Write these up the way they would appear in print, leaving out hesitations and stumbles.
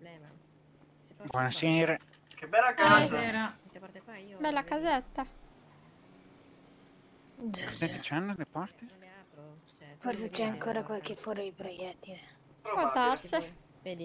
problema. Se porti Buonasera. Che bella casa! Buonasera. queste porte qua io... Bella vedi, casetta. Cos'è che c'hanno le porte? non le apro. Cioè, tu Forse vedi c'è che ancora devo qualche portare. foro di proiettile. Può Probabile. darsi. Se vuoi. Vedi,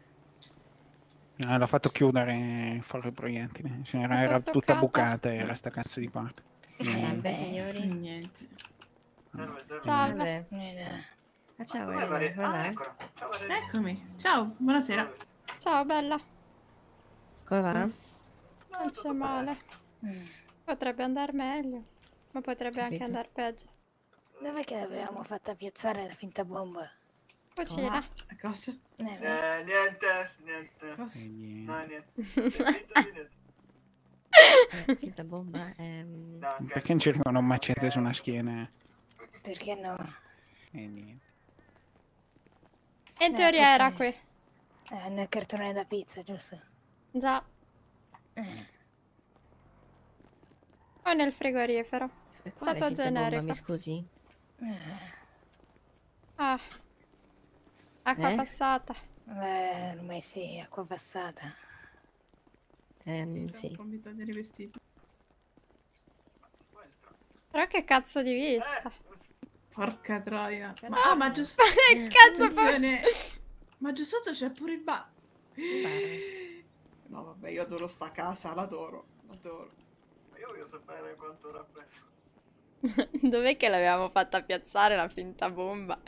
L'ho fatto chiudere fuori il proiettile. Cioè, era Tutto tutta stoccata. bucata, era sta cazzo di porta. Salve, signori. Niente. Salve, salve. Salve. Ah, ciao, Dov'è Elena. Maria? Come Ah, va? eccola. Ciao Maria. Eccomi. Ciao, buonasera. Ciao, bella. Come va? Non c'è male. Potrebbe andare meglio, ma potrebbe anche Capito. andare peggio. Dov'è che l'avevamo fatta piazzare la finta bomba? Cucina. Cosa? Niente. Cosa? No, niente. Finta di niente. Finta bomba. No, scherzo. Perché non cercano un macete su una schiena? Perché no? E niente. In teoria era qui. Nel cartone da pizza, giusto? Già. O nel frigorifero. Quale Stato finta bomba, generico. mi scusi? Ah. Acqua Eh? passata. Ormai sì, acqua passata. Sì. Non mi togliere i vestiti. Però che cazzo di vista. Porca troia. Ah, Ma giù che cazzo attenzione. Ma giù sotto c'è pure il bar. bar. No, vabbè, io adoro sta casa, l'adoro. Io voglio sapere quanto ora ha preso. Dov'è che l'avevamo fatta piazzare la finta bomba?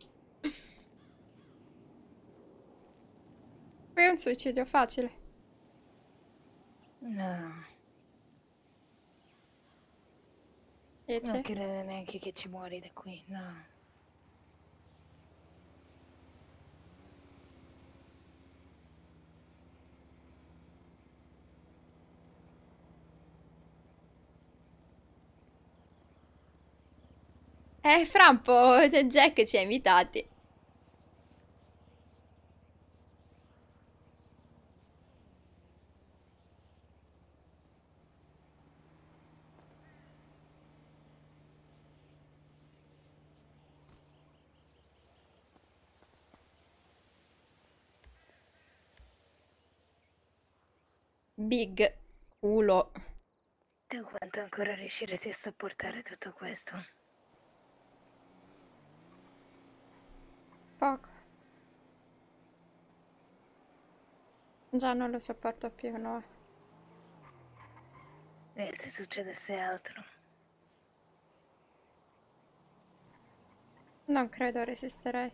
Qui è un suicidio facile. No, Dici? non credo neanche che ci muori da qui, no. Fra un po' Jack ci ha invitati. Big culo. Tu quanto ancora riusciresti a sopportare tutto questo? Poco. Già non lo sopporto più, no. E se succedesse altro? Non credo resisterei.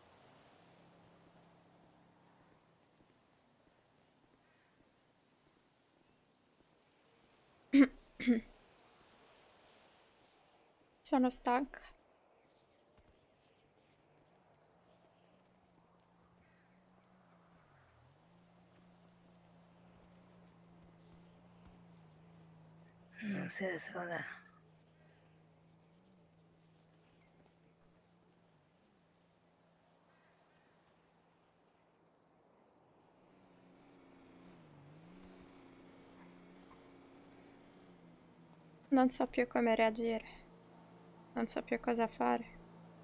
Sono stanca. Non sei sola. Non so più come reagire. Non so più cosa fare.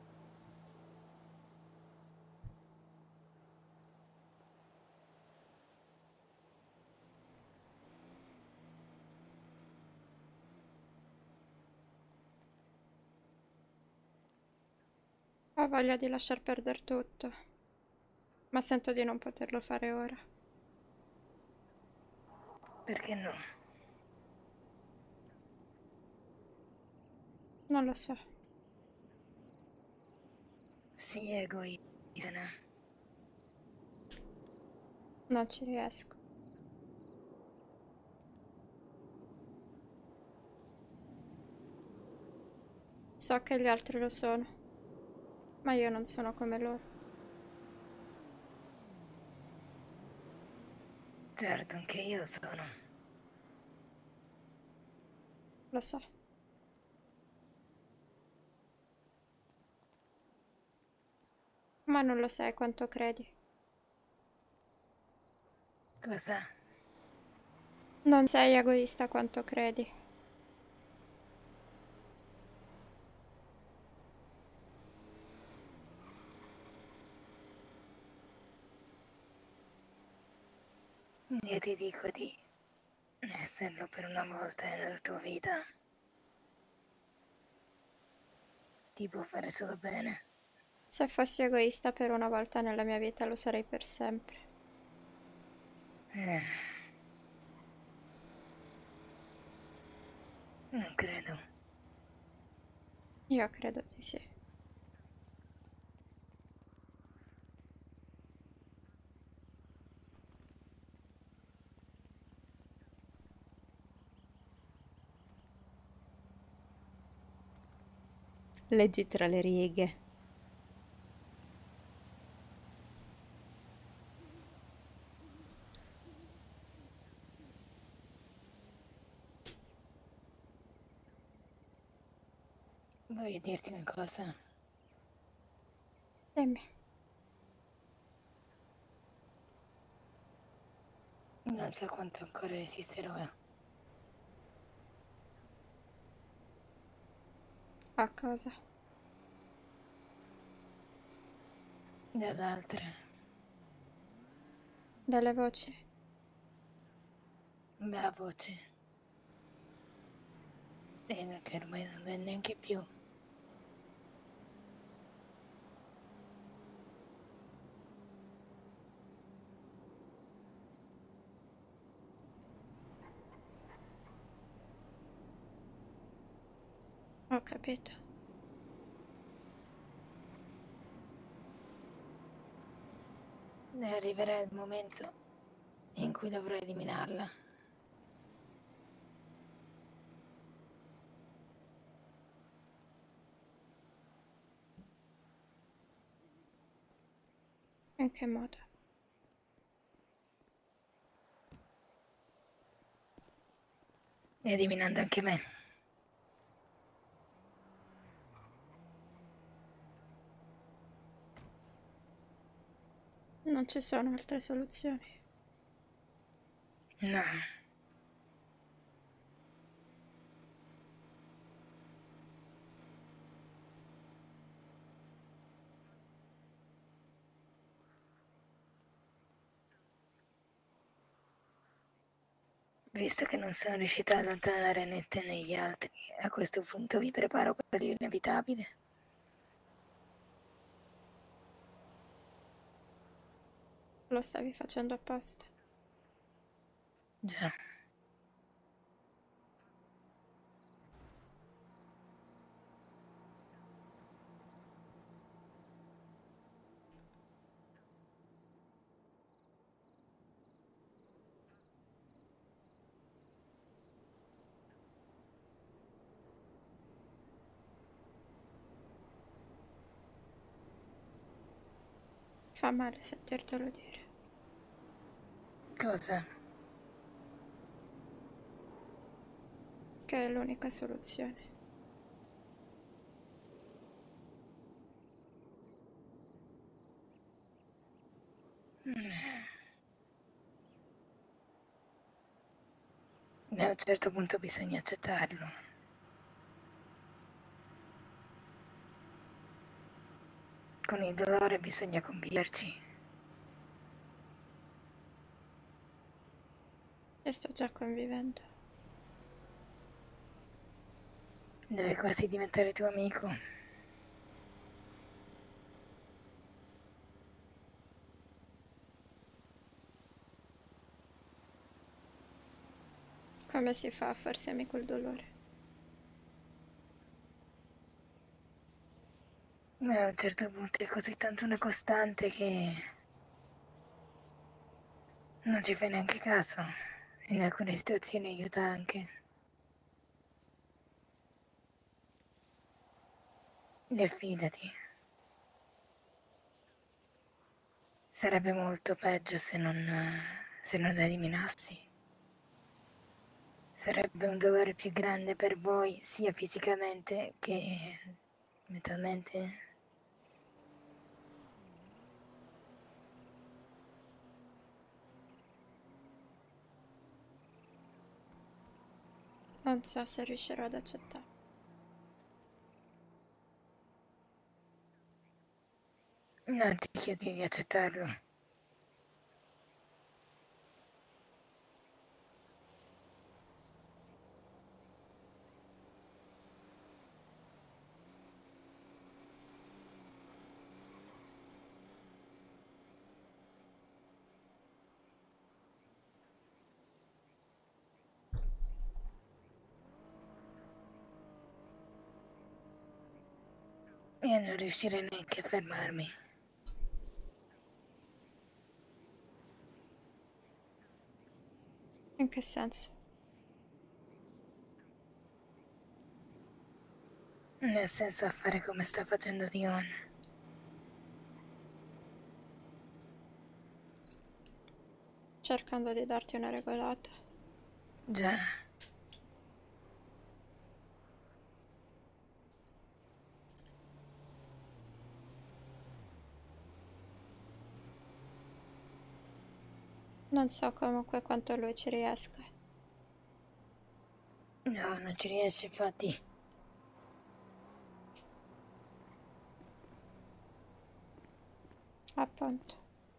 Ho voglia di lasciar perdere tutto, ma sento di non poterlo fare ora. Perché no? Non lo so. Sii egoista. Non ci riesco. So che gli altri lo sono, ma io non sono come loro. Certo, anche io sono. Lo so. Ma non lo sai quanto credi. Cosa? Non sei egoista quanto credi. Io ti dico di esserlo per una volta nella tua vita. Ti può fare solo bene. Se fossi egoista per una volta nella mia vita lo sarei per sempre. Non credo. Io credo di sì. Leggi tra le righe. Voglio dirti una cosa. Dimmi. Non so quanto ancora resisterò. A cosa? Dall'altra. Dalle voci. La voce. E che ormai non è neanche più. Ho capito. E arriverà il momento in cui dovrò eliminarla. In che modo? Eliminando anche me. Non ci sono altre soluzioni. No. Visto che non sono riuscita ad allontanare né te né gli altri, a questo punto vi preparo per l'inevitabile. Lo stavi facendo apposta. Già. Fa male sentirtelo dire. Cosa? Che è l'unica soluzione. E a un certo punto bisogna accettarlo. Con il dolore bisogna conviverci. E sto già convivendo. Deve quasi diventare tuo amico. Come si fa a farsi amico il dolore? Ma a un certo punto è così tanto una costante che non ci fai neanche caso. In alcune situazioni aiuta anche. E fidati. Sarebbe molto peggio se non la eliminassi. Sarebbe un dolore più grande per voi, sia fisicamente che mentalmente. Non so se riuscirò ad accettare. Non ti chiedi di accettarlo. Io non riuscirei neanche a fermarmi. In che senso? Nel senso a fare come sta facendo Dion. Cercando di darti una regolata. Già. Non so comunque quanto lui ci riesca. No, non ci riesce, infatti. Appunto.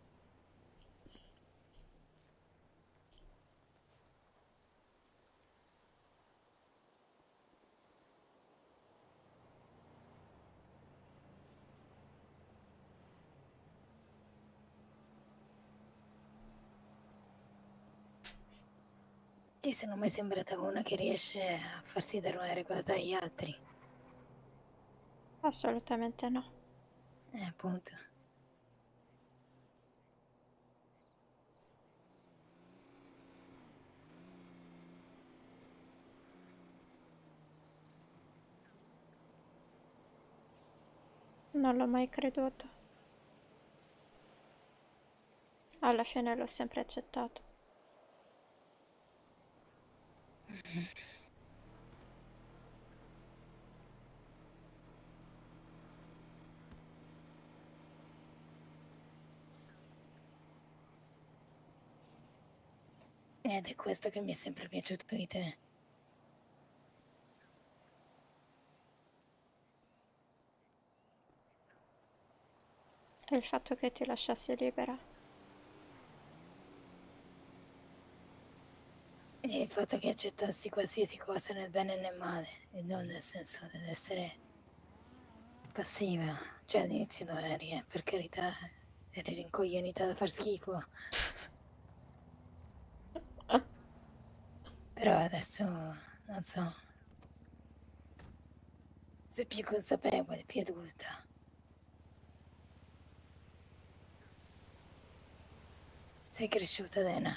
Ti sono mai sembrata una che riesce a farsi dare una regolata agli altri? Assolutamente no. Appunto. Non l'ho mai creduto. Alla fine l'ho sempre accettato. Ed è questo che mi è sempre piaciuto di te. E il fatto che ti lasciassi libera. E il fatto che accettassi qualsiasi cosa nel bene e nel male, e non nel senso dell'essere passiva. Cioè all'inizio lo eri, per carità, eri rincoglionita da far schifo. Però adesso, non so, sei più consapevole, più adulta. Sei cresciuta, Dena.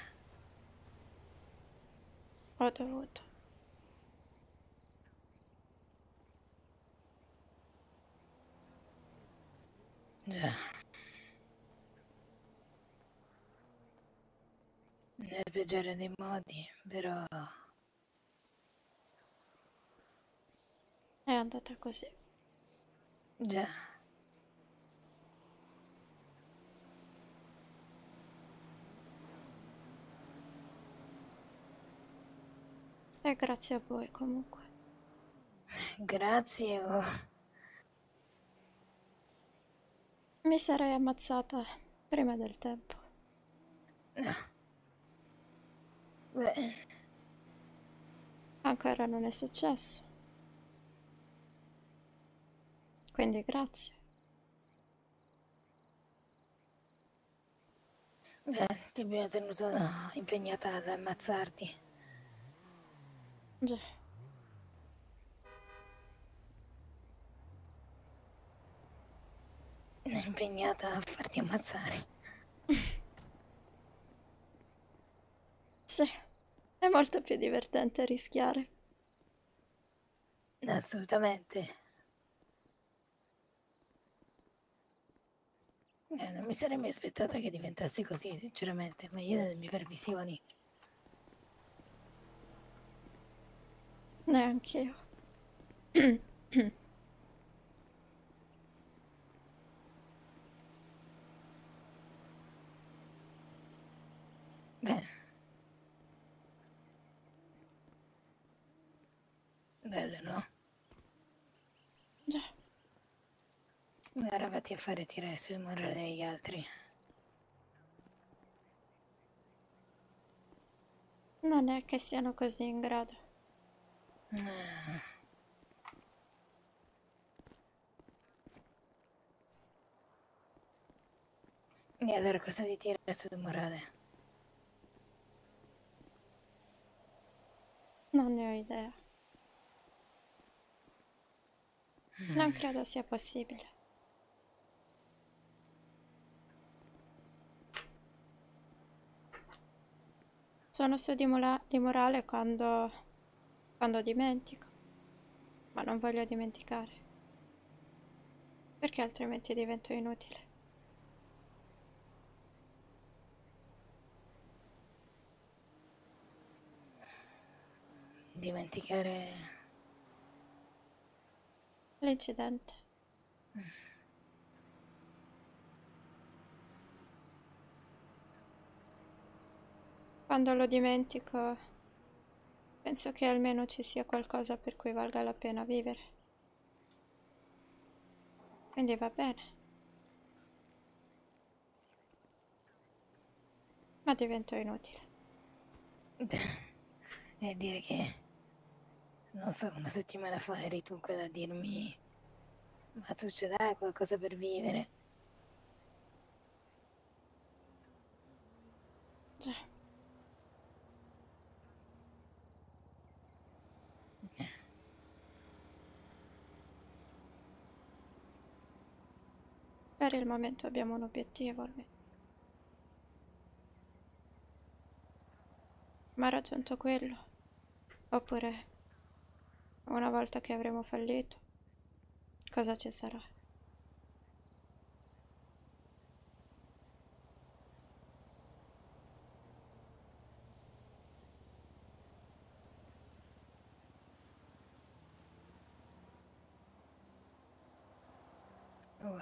Ho dovuto. Già. Nel peggiore dei modi, però È andata così. già. E grazie a voi comunque. Grazie. Mi sarei ammazzata prima del tempo. No. Beh, Ancora non è successo. Quindi grazie. ti abbiamo tenuto impegnata ad ammazzarti. Già. Impegnata a farti ammazzare. Sì, è molto più divertente rischiare. Assolutamente. Non mi sarei mai aspettata che diventassi così, sinceramente, ma io nelle mie previsioni. Neanch'io. Beh. Bello, no? Già. Ora vatti a fare tirare sui morali degli altri. Non è che siano così in grado. Ah. E allora cosa ti tira sul morale? Non ne ho idea. Non credo sia possibile. Sono su di morale quando dimentico, ma non voglio dimenticare, perché altrimenti divento inutile. Dimenticare... L'incidente. Quando lo dimentico, penso che almeno ci sia qualcosa per cui valga la pena vivere. Quindi va bene. Ma divento inutile. E dire che, non so, una settimana fa eri tu quella a dirmi: ma tu ce l'hai qualcosa per vivere? Già. Per il momento abbiamo un obiettivo almeno. Ma raggiunto quello, oppure una volta che avremo fallito, cosa ci sarà? Wow.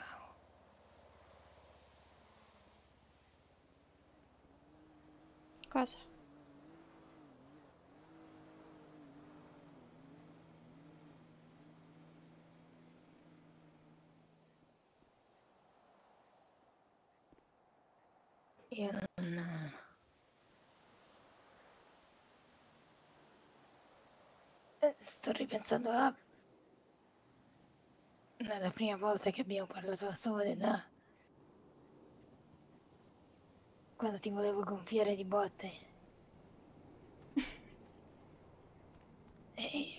Cosa? Io non... sto ripensando a... la prima volta che abbiamo parlato a Soledad, quando ti volevo gonfiare di botte. E...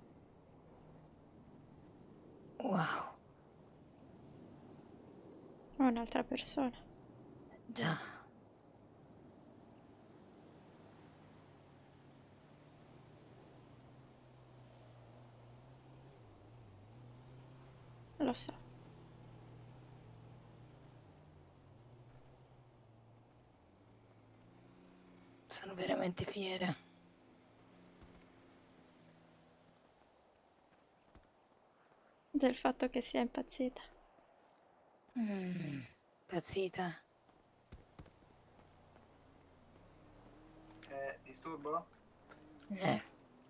wow, Un'altra persona. già. Lo so. Sono veramente fiera. Del fatto che sia impazzita. Impazzita. Disturbo? Eh.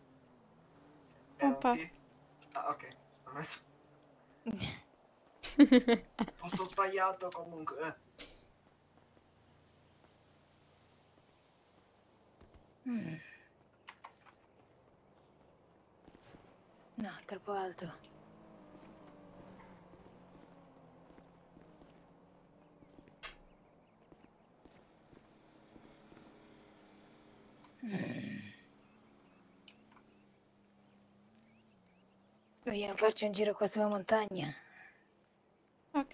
Un Non po'. sì? Ah, ok. Perfetto. Posto sbagliato comunque. No, troppo alto. Vogliamo farci un giro qua sulla montagna? Ok.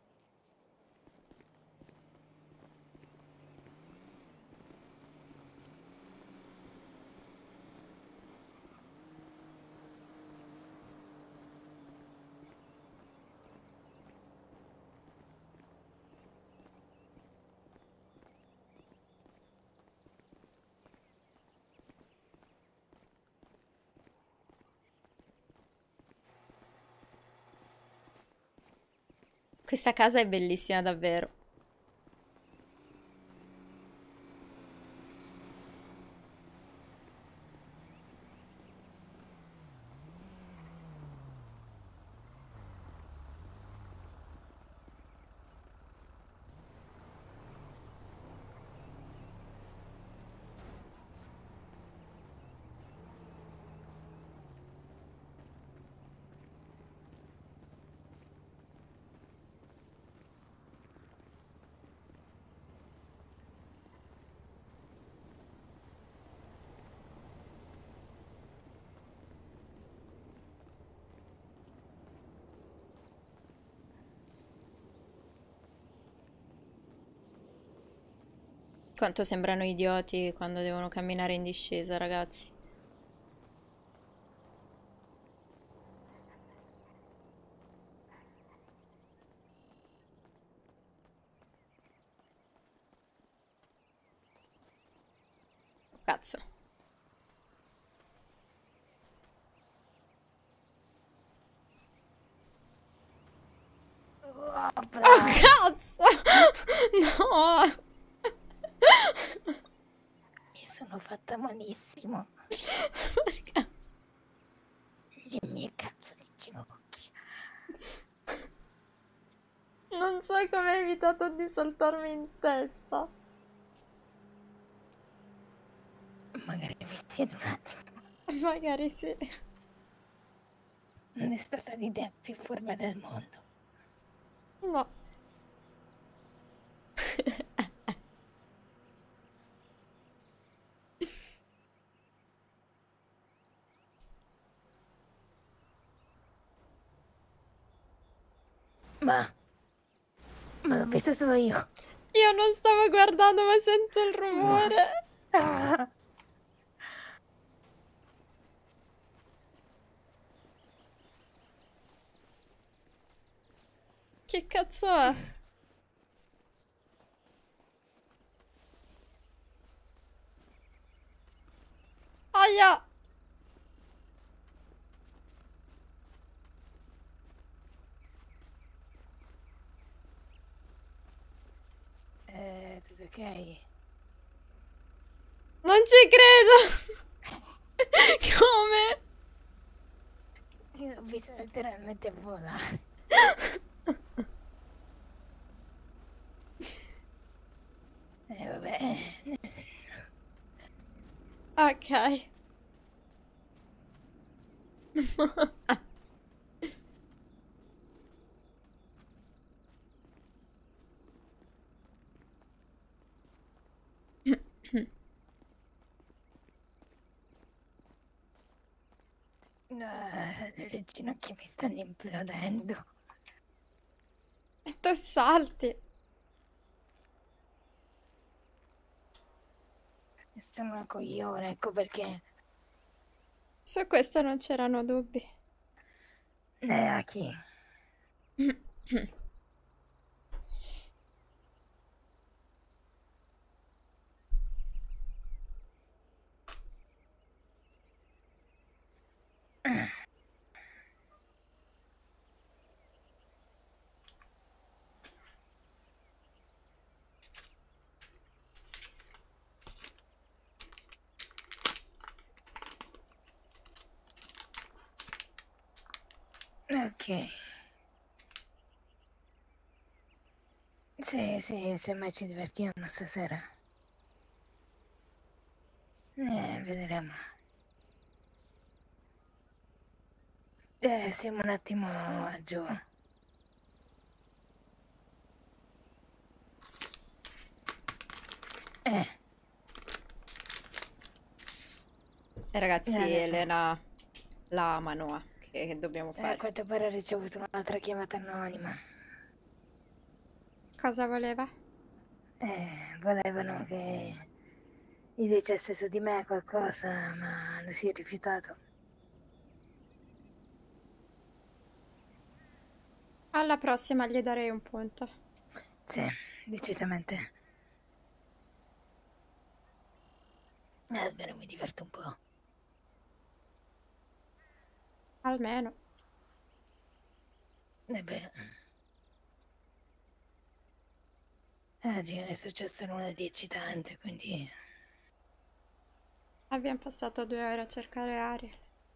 Questa casa è bellissima davvero. Quanto sembrano idioti quando devono camminare in discesa, ragazzi. Cazzo. Oh, Oh, bravo. cazzo! No! Mi sono fatta malissimo. Perché? Le mie cazzo di ginocchia. Non so come hai evitato di saltarmi in testa. Magari mi siedo un attimo. Magari sì. Non è stata l'idea più furba del mondo. No. Ma l'ho visto solo io. Io non stavo guardando, ma sento il rumore. Ah, Che cazzo è? Aia! tutto ok? Non ci credo! Come? Io l'ho visto letteralmente volare. Vabbè. Ok. Le ginocchia mi stanno implodendo. E tu salti. Sono una coglione, ecco perché. Su questo non c'erano dubbi. A chi? Ok. Sì, semmai ci divertiamo stasera. Vedremo. Siamo un attimo giù. E ragazzi, No. Elena la amano, che dobbiamo A fare? quanto pare ha ricevuto un'altra chiamata anonima. Cosa voleva? Volevano che gli dicesse su di me qualcosa, ma lui si è rifiutato. Alla prossima gli darei un punto. Sì, decisamente. Spero mi diverto un po'. Almeno. Beh. Oggi non è successo nulla di eccitante, quindi. Abbiamo passato 2 ore a cercare Ariel.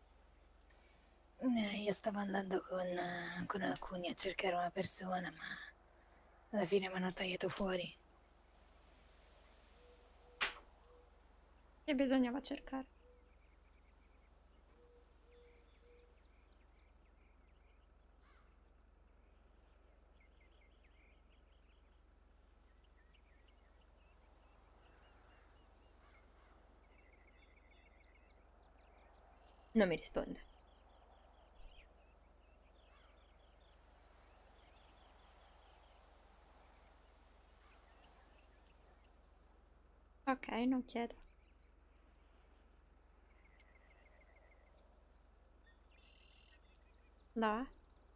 Io stavo andando con alcuni a cercare una persona, ma alla fine mi hanno tagliato fuori. E bisognava cercare. Non mi risponde. Ok, non chiedo. No?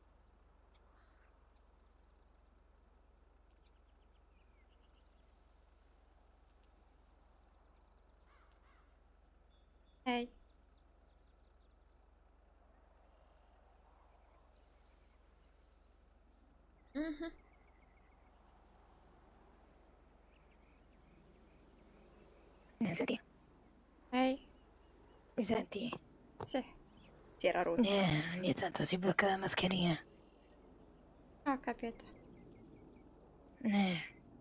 Ehi. Mhm. Senti, Ehi. mi senti? Sì. Si era rotto. Ogni tanto si blocca la mascherina. Ho capito. Eh,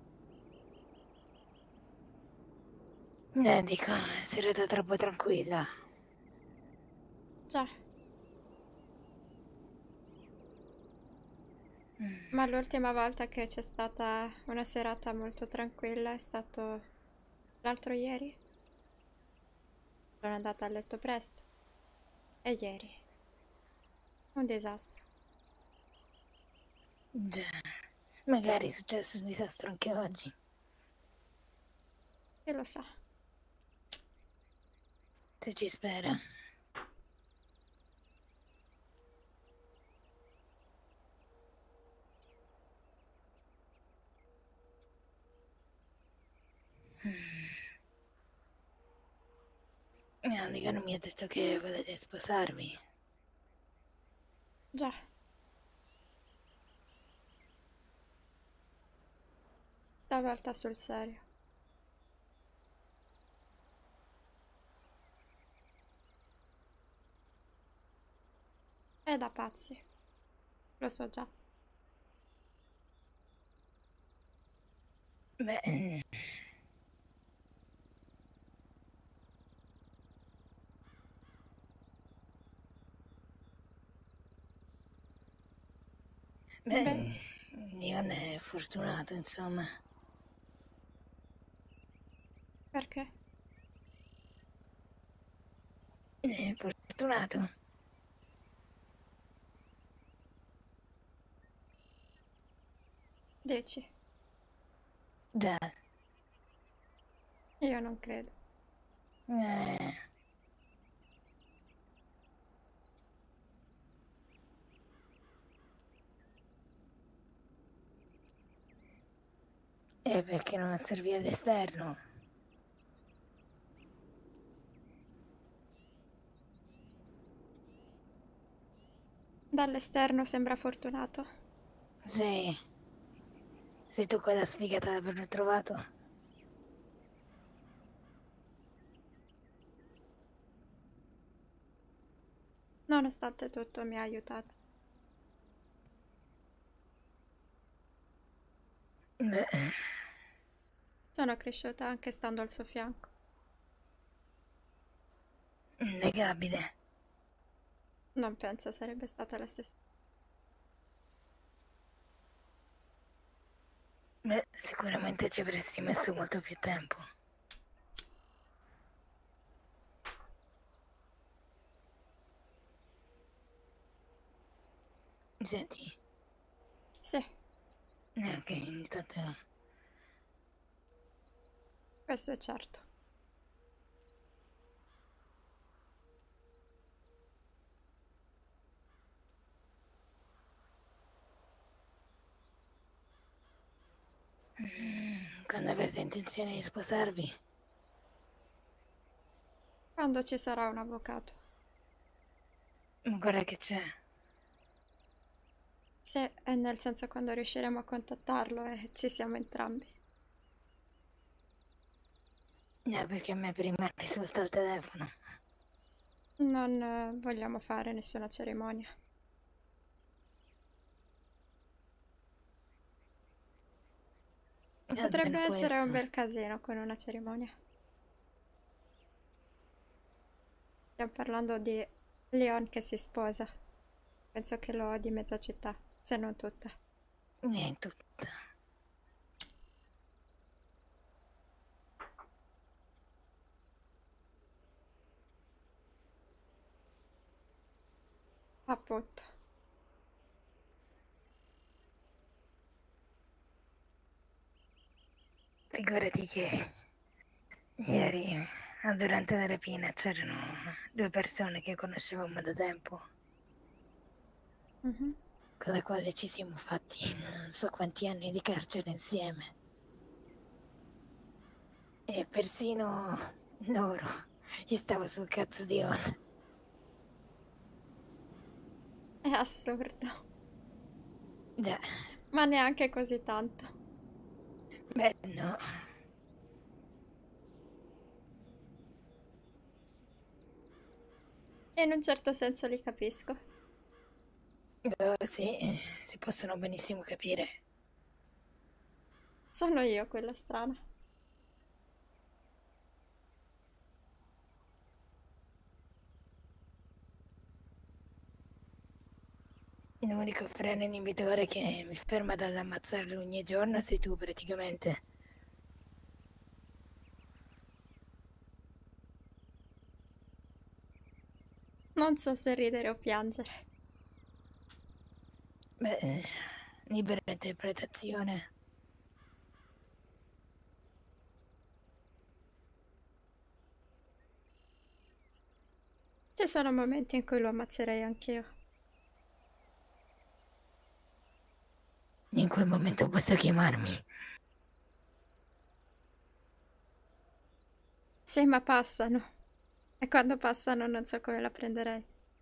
dico, sei stata troppo tranquilla. Già. Mm. Ma l'ultima volta che c'è stata una serata molto tranquilla è stato l'altro ieri. Sono andata a letto presto. E ieri. Un disastro. Già, magari è successo un disastro anche oggi. Chi lo sa? Se ci spera. Dico, non mi ha detto che volete sposarvi. Già. Stavolta sul serio. È da pazzi. Lo so già. Beh, Beh, Dion è fortunato, insomma. perché? È fortunato. Dici? Già. Io non credo. Eh, è perché non servì all'esterno. Dall'esterno sembra fortunato. Sì. Sei tu quella sfigata ad averlo trovato? Nonostante tutto mi ha aiutato. Beh, Sono cresciuta anche stando al suo fianco. innegabile. Non penso sarebbe stata la stessa. Beh, sicuramente ci avresti messo molto più tempo. Mi senti? Sì, Ok, ogni tanto... questo è certo. Quando avete intenzione di sposarvi? Quando ci sarà un avvocato. Ma guarda che c'è. Se è nel senso quando riusciremo a contattarlo e ci siamo entrambi. Perché a me prima ha risposto al telefono. Non vogliamo fare nessuna cerimonia. Potrebbe Almeno essere un questo. bel casino con una cerimonia. Stiamo parlando di Leon che si sposa. Penso che lo odi mezza città, se non tutta. Niente. Appunto. Figurati che Ieri, durante la rapina, c'erano 2 persone che conoscevamo da tempo, Mhm. con le quali ci siamo fatti non so quanti anni di carcere insieme. E persino loro gli stavo sul cazzo di ora. È assurdo. Già, Ma neanche così tanto. beh, no. E in un certo senso li capisco. Sì, si possono benissimo capire. Sono io quella strana. L'unico freno inibitore che mi ferma dall'ammazzarli ogni giorno sei tu, praticamente. Non so se ridere o piangere. Beh, libera interpretazione. Ci sono momenti in cui lo ammazzerei anch'io. In quel momento basta chiamarmi. Sì, ma passano. E quando passano non so come la prenderei.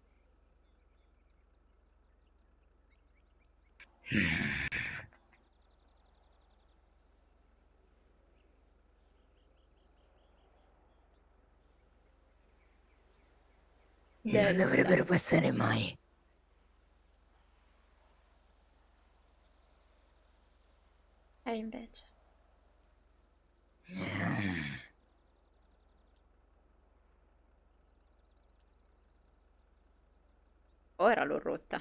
Non dovrebbero passare mai. E invece. Ora l'ho rotta.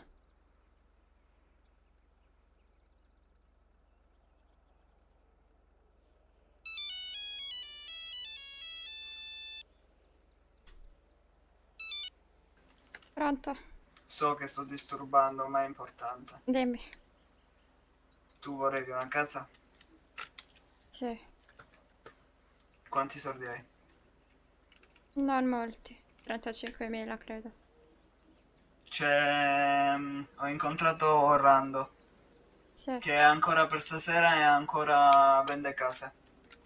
Pronto? So che sto disturbando, ma è importante. Dimmi. Tu volevi una casa? Sì. Quanti soldi hai? Non molti. 35.000 credo. Ho incontrato Orlando, Sì. che è ancora per stasera e ancora vende case.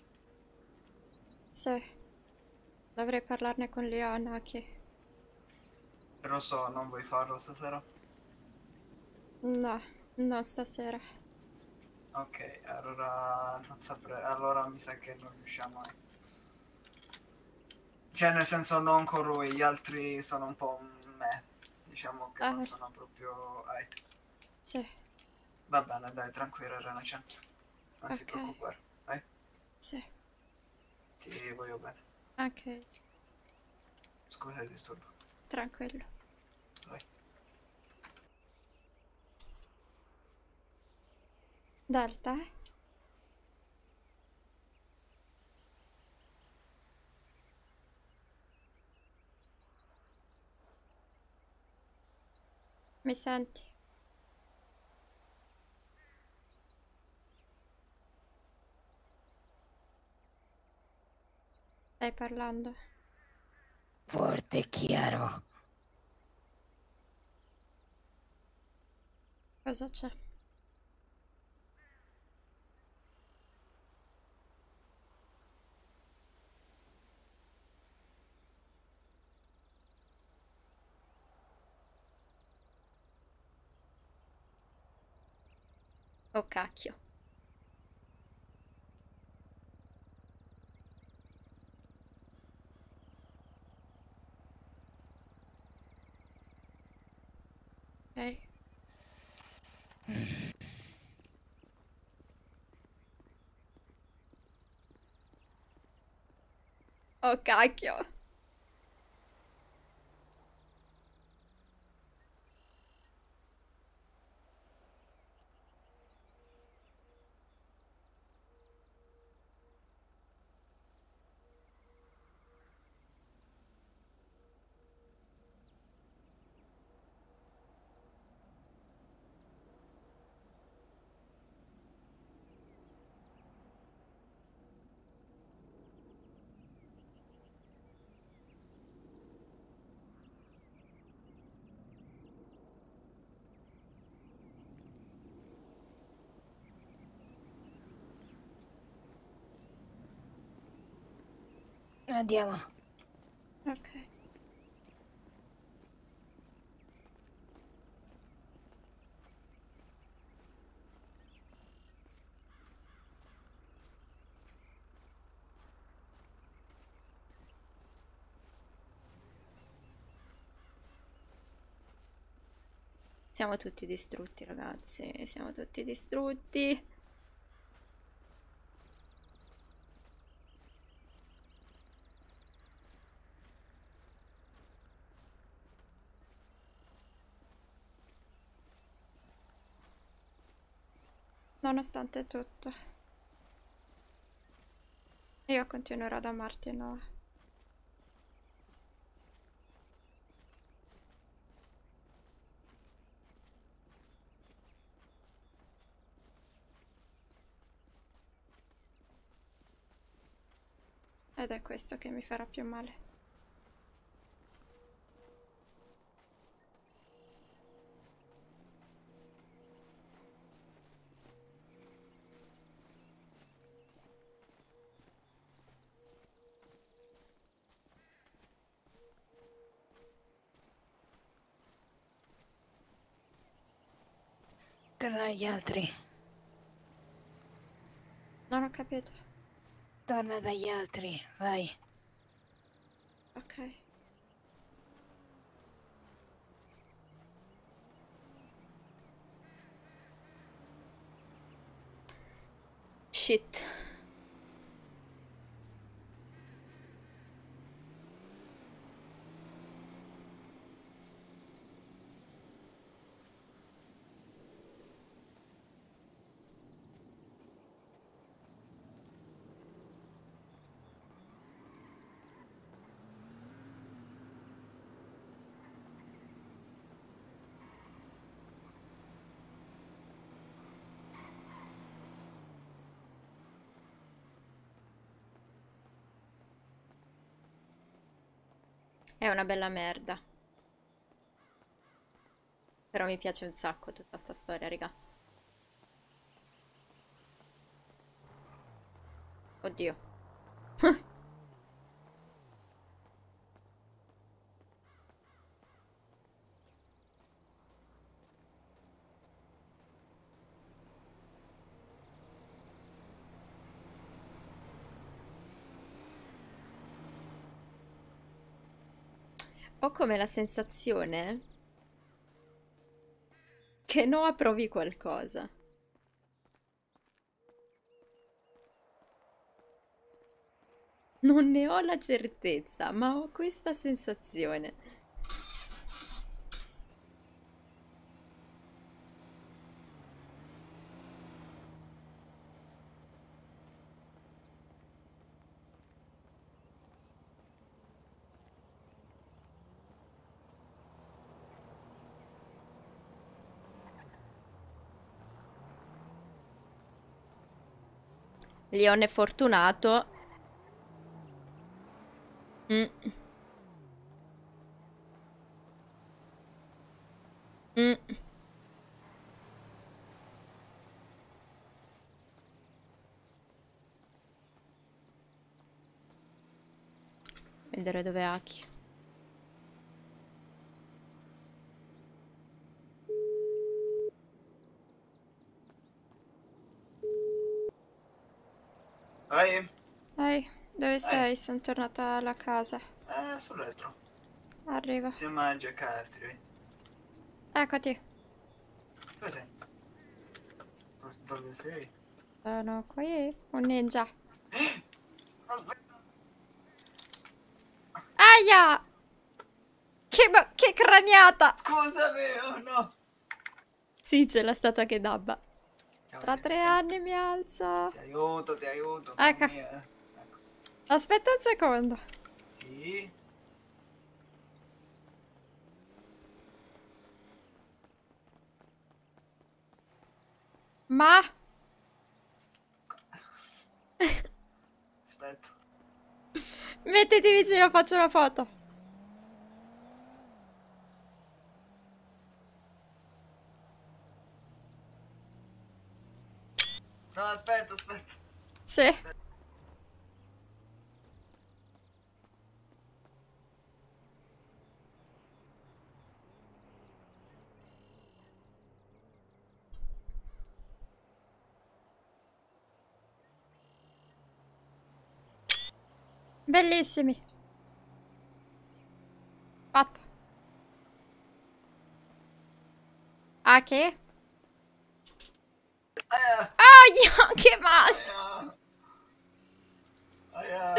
Sì. Dovrei parlarne con Leona che... Lo so, non vuoi farlo stasera? No, non stasera. Ok, allora non saprei. Allora mi sa che non riusciamo a... Cioè, nel senso, non con lui, gli altri sono un po' me. Diciamo che non sono proprio... Sì. Va bene, dai, tranquilla, Renaccia. Non ti Ok. preoccupare, dai. Sì. Ti voglio bene. Ok. Scusa il disturbo. Tranquillo. Dai. Delta, eh? Mi senti? Stai parlando? Forte e chiaro. Cosa c'è? Oh cacchio. Ok. Oh cacchio. Andiamo. Ok. Siamo tutti distrutti, ragazzi. Siamo tutti distrutti. Nonostante tutto. Io continuerò ad amarti, Noah. Ed è questo che mi farà più male. Torna agli altri. Non ho capito. Torna dagli altri, vai. Ok. Shit. È una bella merda. Però mi piace un sacco tutta sta storia, raga. Oddio. Ho come la sensazione che Noah provi qualcosa. Non ne ho la certezza, ma ho questa sensazione. Leone fortunato. Mm. Mm. Vedere dove Aki. Vai? Ehi, dove sei? Sono tornata alla casa. Sul retro. Arrivo. Insieme a Jack Artery. Eccoti. Dove sei? Dove sei? Sono qui. Un ninja. Aspetta. Aia! Che craniata! Scusami, oh no. Sì, c'è la statua che dabba. Ciao, Tra 3 anni mi alzo. Ti aiuto, ti aiuto. Ecco. Mamma mia. Ecco. Aspetta un secondo. Sì. Ma... Aspetta. Mettiti vicino, faccio una foto. No, aspetta. Sì. Bellissimi. Fatto. Ah, che? Aia, che male. Aia.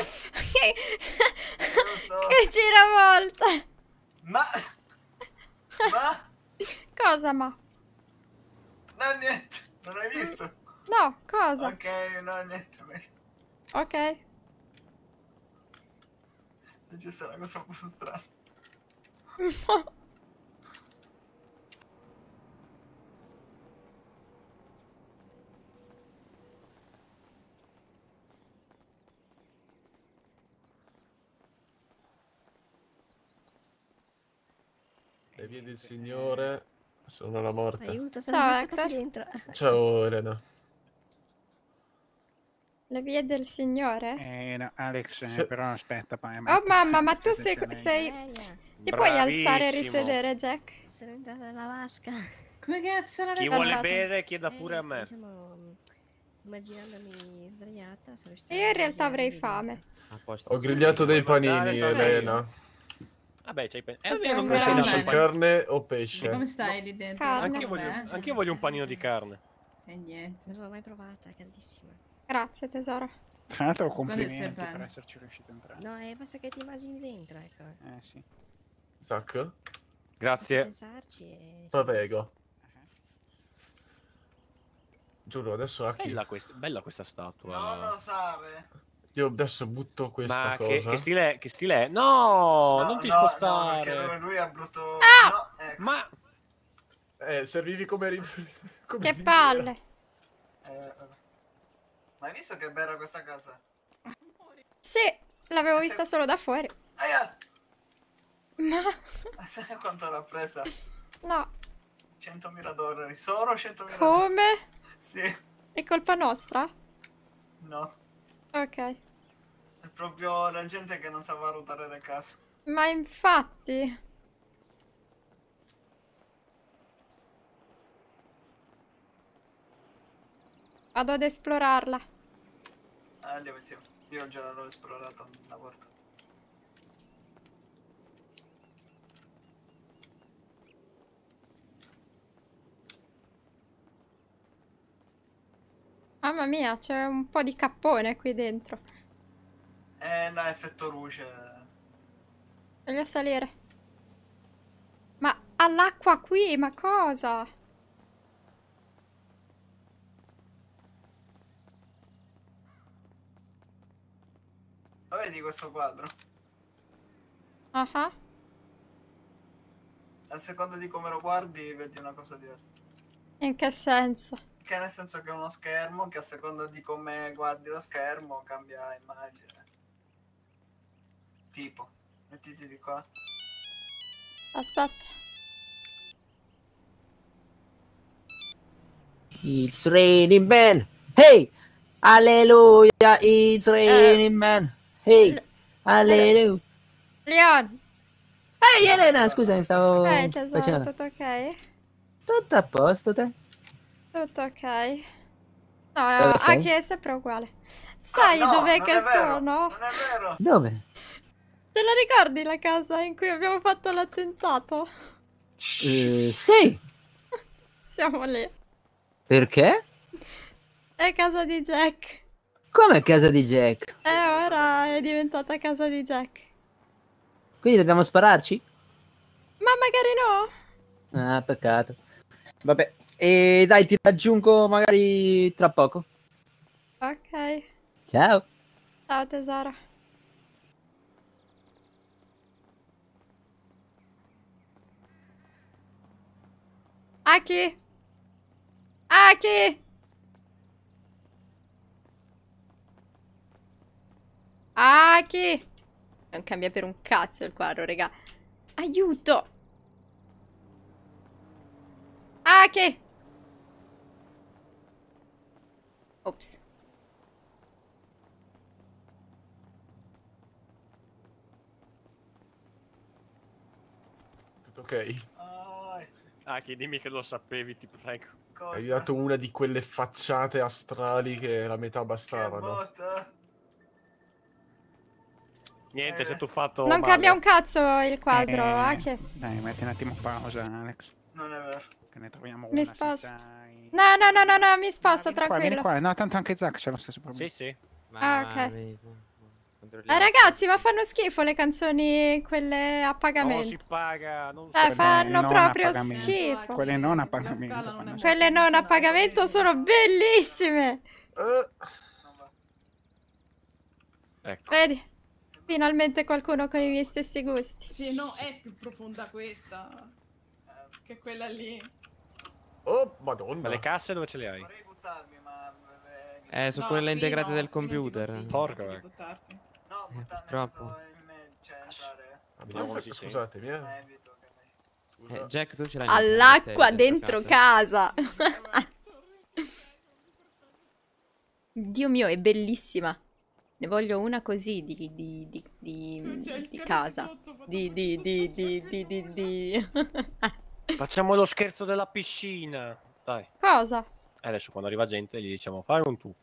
Che giravolta. Ma... Ma... Cosa, ma? No, niente. Non hai visto? No, cosa? Ok, no, niente. Ok. Successa una cosa un po' strana. Le vie del Signore sono la morte. Aiuto, sono Ciao, bloccata Hector. qui dentro. Ciao Elena. Le vie del Signore? No, Alex, Sì. però aspetta, Oh mamma, ma tu sei... Valeria, Ti puoi alzare e Bravissimo. risedere, Jack? sono entrata nella vasca. Come cazzo non Chi è vuole Parlate. bere chieda pure a me. Diciamo, immaginandomi sdraiata, sono riuscita Io in a realtà avrei immaginarmi fame. A posto. Ho grigliato dei Vuoi mangiare? panini, Sta meglio. Elena. Vabbè, c'hai è Possiamo vero, non andare mi hai avanti. dato il panino. Carne o E pesce? come stai lì dentro? Carne. Anch'io voglio un panino di carne. E niente. Non l'ho mai provata, è caldissima. Grazie, tesoro. Tra l'altro stai complimenti bene? per esserci riuscito a entrare. No, basta che ti immagini dentro, ecco. Sì. Zac? Basta Grazie. pensarci e... Prego. Giuro, adesso Aki. Bella questa statua. Non lo sape. Io adesso butto questa Ma cosa. che stile è? No, non ti No, spostare. perché lui ha brutto... Ah! No, ecco. Ma Servivi come... come Che rinviera. palle. Vabbè. Ma hai visto che bella questa casa? Sì, l'avevo vista solo da fuori. Aia! Ma... Sai quanto l'ha presa? No. 100.000 dollari. Solo 100.000 dollari. Come? Sì. È colpa nostra? No. Ok. È proprio la gente che non sa valutare le case. Ma infatti... Vado ad esplorarla. Andiamo insieme. Io già l'ho esplorato una volta. Mamma mia, c'è un po' di cappone qui dentro. No, effetto luce. Voglio salire. Ma all'acqua qui, ma cosa? Lo vedi questo quadro? Ah. A seconda di come lo guardi vedi una cosa diversa. In che senso? Che nel senso che è uno schermo che a seconda di come guardi lo schermo cambia immagine. Tipo, mettiti di qua. Aspetta. It's raining man. Hey! Alleluia, it's raining man. Hey! Alleluia. Leon! Ehi Elena, scusa, mi stavo tesoro, facendo. tutto ok? Tutto a posto, te? Tutto ok. No, Dove sei? anche è sempre uguale. Sai no, dov'è non che è vero, sono? Non è vero. Dove? Te la ricordi la casa in cui abbiamo fatto l'attentato? Sì. Siamo lì. Perché? È casa di Jack. Come casa di Jack? Ora è diventata casa di Jack. Quindi dobbiamo spararci? Ma magari no. Ah, peccato. Vabbè, e dai, ti raggiungo magari tra poco. Ok. Ciao. Ciao tesoro. Aki! Aki! Aki! Non cambia per un cazzo il quadro, raga. Aiuto! Aki! Ops. Tutto ok. Ah, che dimmi che lo sapevi, ti prego. Hai dato una di quelle facciate astrali che la metà Che bastavano. botta. Niente, si è tuffato Non male. cambia un cazzo il quadro. Ah, che... Dai, metti un attimo pausa, Alex. Non è vero. Che ne troviamo Mi una sposto. senza i- No, mi sposto, Vieni qua, vieni tranquillo. qua. No, tanto anche Zack c'è lo stesso problema. Sì, sì. Ah, ok. Ragazzi, ma fanno schifo le canzoni, quelle a Non pagamento. si paga. Non si Quelle fanno non proprio a pagamento. schifo. Quelle non a pagamento. scala non è fanno molto- Quelle non a pagamento sono bellissime. Non va. Ecco. Vedi? Finalmente qualcuno con i miei stessi gusti. Sì, no, è più profonda questa che quella lì. Oh, Ma madonna. le casse dove ce le hai? Vorrei buttarmi, ma... Su No, quelle qui integrate no, del qui non ti computer. consiglio Porca proprio di vacca. buttarti. No, buttarmi purtroppo. in me, cioè entrare. Vediamo Ammazza, se ci sei. scusatemi, Ma evito che mi... Scusa. Jack, tu ce l'hai All'acqua dentro casa. Dio mio, è bellissima. Ne voglio una così C'è il di cane casa. sotto, vado Di. Facciamo lo scherzo della piscina. Dai. Cosa? Adesso quando arriva gente gli diciamo fai un tuffo.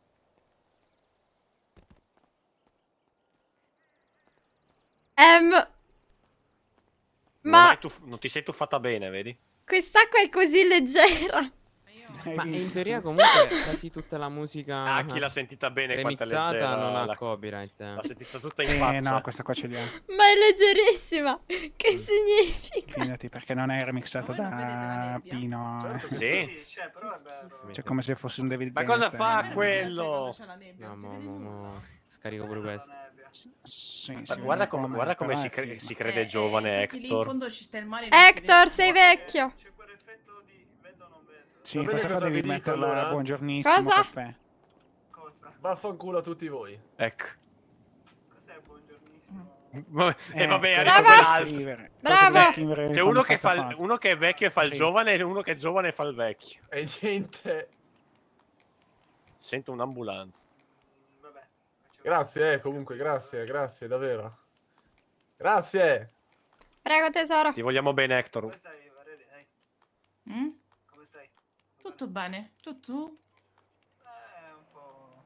Ma Non ti sei tuffata bene, vedi? quest'acqua è così leggera. Hai Ma in visto? teoria comunque quasi tutta la musica Ah, chi l'ha sentita bene quanto è remixata leggera. non ha la- copyright. L'ha sentita tutta in faccia. No, questa qua ce li ha. Ma è leggerissima. Che significa? Fidati, perché non è remixata Ma voi non vedete la da nebbia? Pino. Certo che Sì. C'è, però è bello. Cioè, come se fosse un David Ma cosa Guetta. fa A me non quello? piace quando c'è la nebbia, No, non si vede nulla. scarico pure questo. Sì, Ma sì, guarda come, guarda come però si, è figo. si crede giovane infatti lì in Hector. fondo ci sta il mare e non si Hector, vede. sei vecchio. C'è quell'effetto di vedo o non vedo. Sì, Va bene, questa qua cosa devi vi dico, metterla allora? buongiornissimo Cosa? caffè. Cosa? Vaffanculo a tutti voi. Ecco. Cos'è buongiornissimo? E vabbè, ha Brava! detto quell'altro. Scrivere. Bravo! Potete scrivere C'è quando uno che, fa fa sta uno che è vecchio e fa il Sì. giovane e uno che è giovane e fa il vecchio. E niente. Sento un'ambulanza. Vabbè. faccio- Grazie, comunque, grazie, davvero. Grazie. Prego, tesoro. Ti vogliamo bene, Hector. Come stai, Valeria? Mm? Come stai? Tutto bene? Tu? Un po'...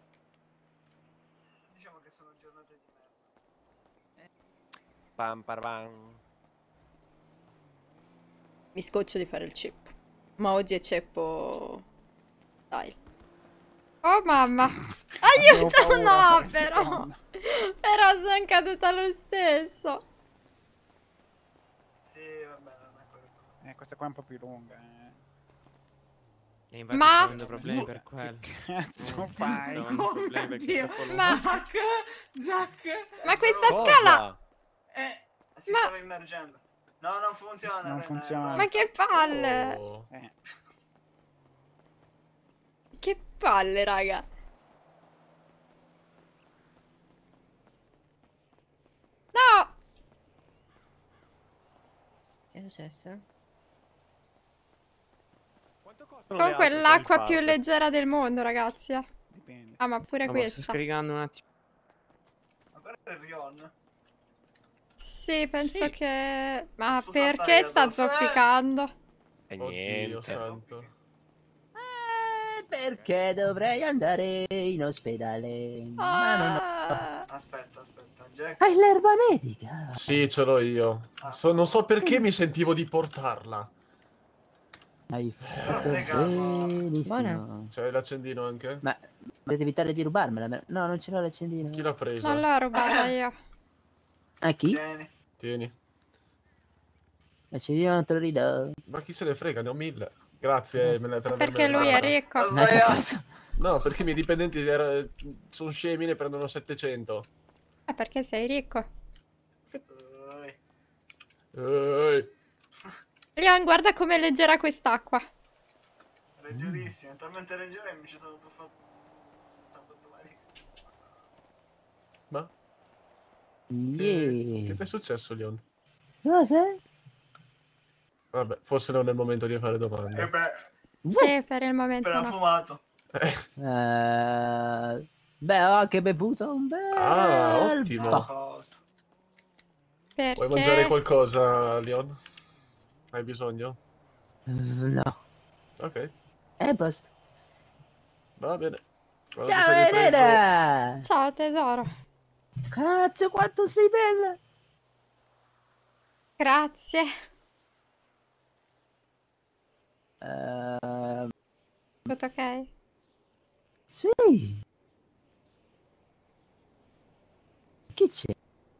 Diciamo che sono giornate di merda. Pam parvam. Mi scoccio di fare il ceppo. Ma oggi è ceppo... Dai. Oh mamma. Avevo Aiuto, paura no, per però. secondo. Però sono caduta lo stesso. Sì, vabbè, non è quello. Questa qua è un po' più lunga. E infatti Ma- sto avendo problemi per quello. Che cazzo Sto fai? avendo problemi perché è troppo lungo. Ma- Zack! Ma questa Cosa? scala... Si Ma- stava immergendo. No, non funziona. Non Ren, funziona. Ma che palle. Oh. Che palle, raga. No! Che è successo? Quanto costano le Comunque altre l'acqua per più rifarle? leggera del mondo, ragazzi. Dipende. Ah, ma pure Vabbè, sto questa. scaricando un attimo. Ma quello è il Rion. Sì, penso che... Ma Posso perché saltare sta addosso? zoppicando? E Oddio niente. santo. Perché dovrei andare in ospedale? Ma non ho... Ah, Aspetta, Jack. Hai l'erba medica? Sì, ce l'ho io. Non so perché mi sentivo di portarla. Hai Però fatto stai calmo. benissimo. Buona. C'hai l'accendino anche? Ma dovete evitare di rubarmela. No, non ce l'ho l'accendino. Chi l'ha presa? non l'ho rubata io. A chi? Tieni. Tieni. L'accendino non te lo ridò. Ma chi se ne frega, ne ho 1000. Grazie per avermela Perché lui è data. ricco. Ho sbagliato. No, perché i miei dipendenti sono scemi, ne prendono 700. Perché sei ricco. Ehi. Leon, guarda com'è leggera quest'acqua. Leggerissima, è talmente leggera che mi ci sono tuffato. T'ho fatto malissimo. Ma? Yeah. Che ti è successo, Leon? Cosa? Vabbè, forse non è il momento di fare domande. Sì, per il momento Appena no. fumato. Beh, ho anche bevuto un bel ottimo. po'. Posto. Perché... Vuoi mangiare qualcosa, Leon? Hai bisogno? No. Ok, Basta. va bene. Quando ti Ciao, sei ripreso- Elena! Ciao tesoro. Cazzo, quanto sei bella! Grazie. Tutto ok? Sì. Chi c'è?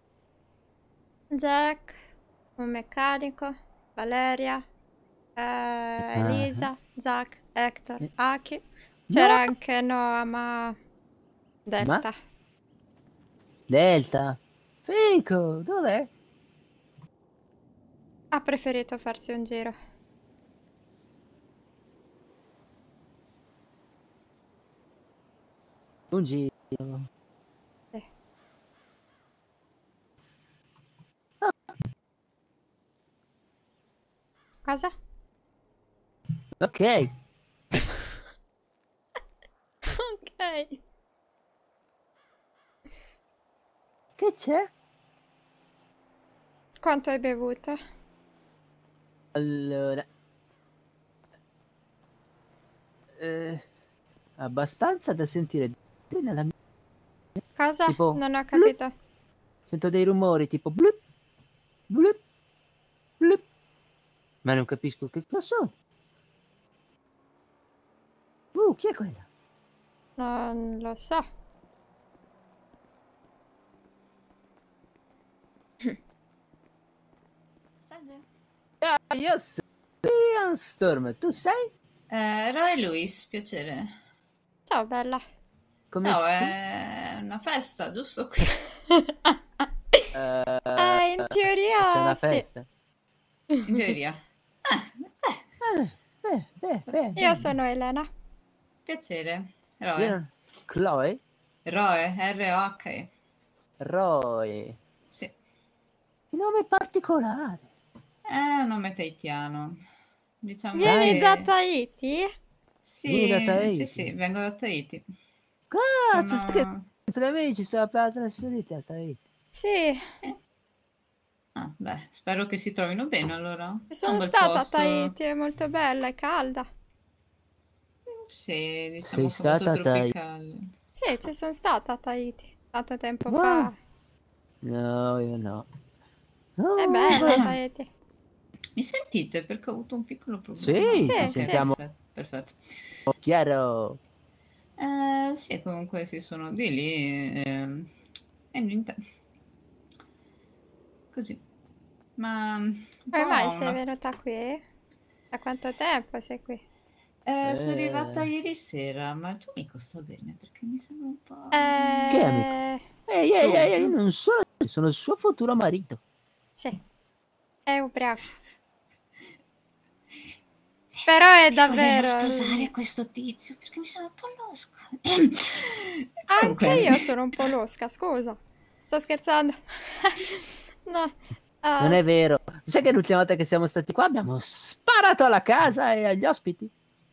Jack, un meccanico, Valeria, Elisa, Zack, Hector, Aki. C'era anche Noah, ma... Delta. Delta? Fico, dov'è? Ha preferito farsi un giro. Un giro. Sì. Cosa? Ok. Ok. Che c'è? Quanto hai bevuto? Allora... abbastanza da sentire nella mia... Cosa? Tipo, Non ho capito. Sento dei rumori tipo blup, blup, blup. Ma non capisco che cosa sono. Chi è quella? Non lo so. Io sono Ian Storm, tu sei? Roy Lewis, piacere. Ciao, bella. Come Ciao, stai? è una festa, giusto qui? In teoria C'è una sì. festa? In teoria. Io sono Elena. Piacere. Io Roy. non- Chloe? Roy, R-O-H. Roy. Sì. Che nome particolare. È un nome tahitiano. Diciamo Vieni che... da Tahiti? Sì, Vieni da Tahiti? sì, vengo da Tahiti. Cazzo, Sono- sai che i tuoi amici sono appena trasferiti a Tahiti. Sì. Sì. Ah, beh, spero che si trovino bene allora. È Sono un bel stata posto. a Tahiti, è molto bella, è calda. Sì, diciamo Sei che stata molto a Tahiti? tropicale. Sì, ci sono stata a Tahiti tanto tempo Wow. fa. No, io no. È Oh, bella beh. Tahiti. Mi sentite? Perché ho avuto un piccolo problema. Sì, Sì, ti sì. sentiamo Perfetto. chiaro. Sì, comunque sì, sono di lì. E niente. Così. Ma un Come po' mai sei una... venuta qui? Da quanto tempo sei qui? sono arrivata ieri sera, ma il tuo amico sta bene? Perché mi sembra un po'... Che amico? Ehi, non sono il suo futuro marito. Sì, è ubriaco. Però è davvero... Volevo sposare questo tizio perché mi sembra un po' losco. Anche io sono un po' losca, scusa. Sto scherzando. No. Non è vero. Sai che l'ultima volta che siamo stati qua abbiamo sparato alla casa e agli ospiti?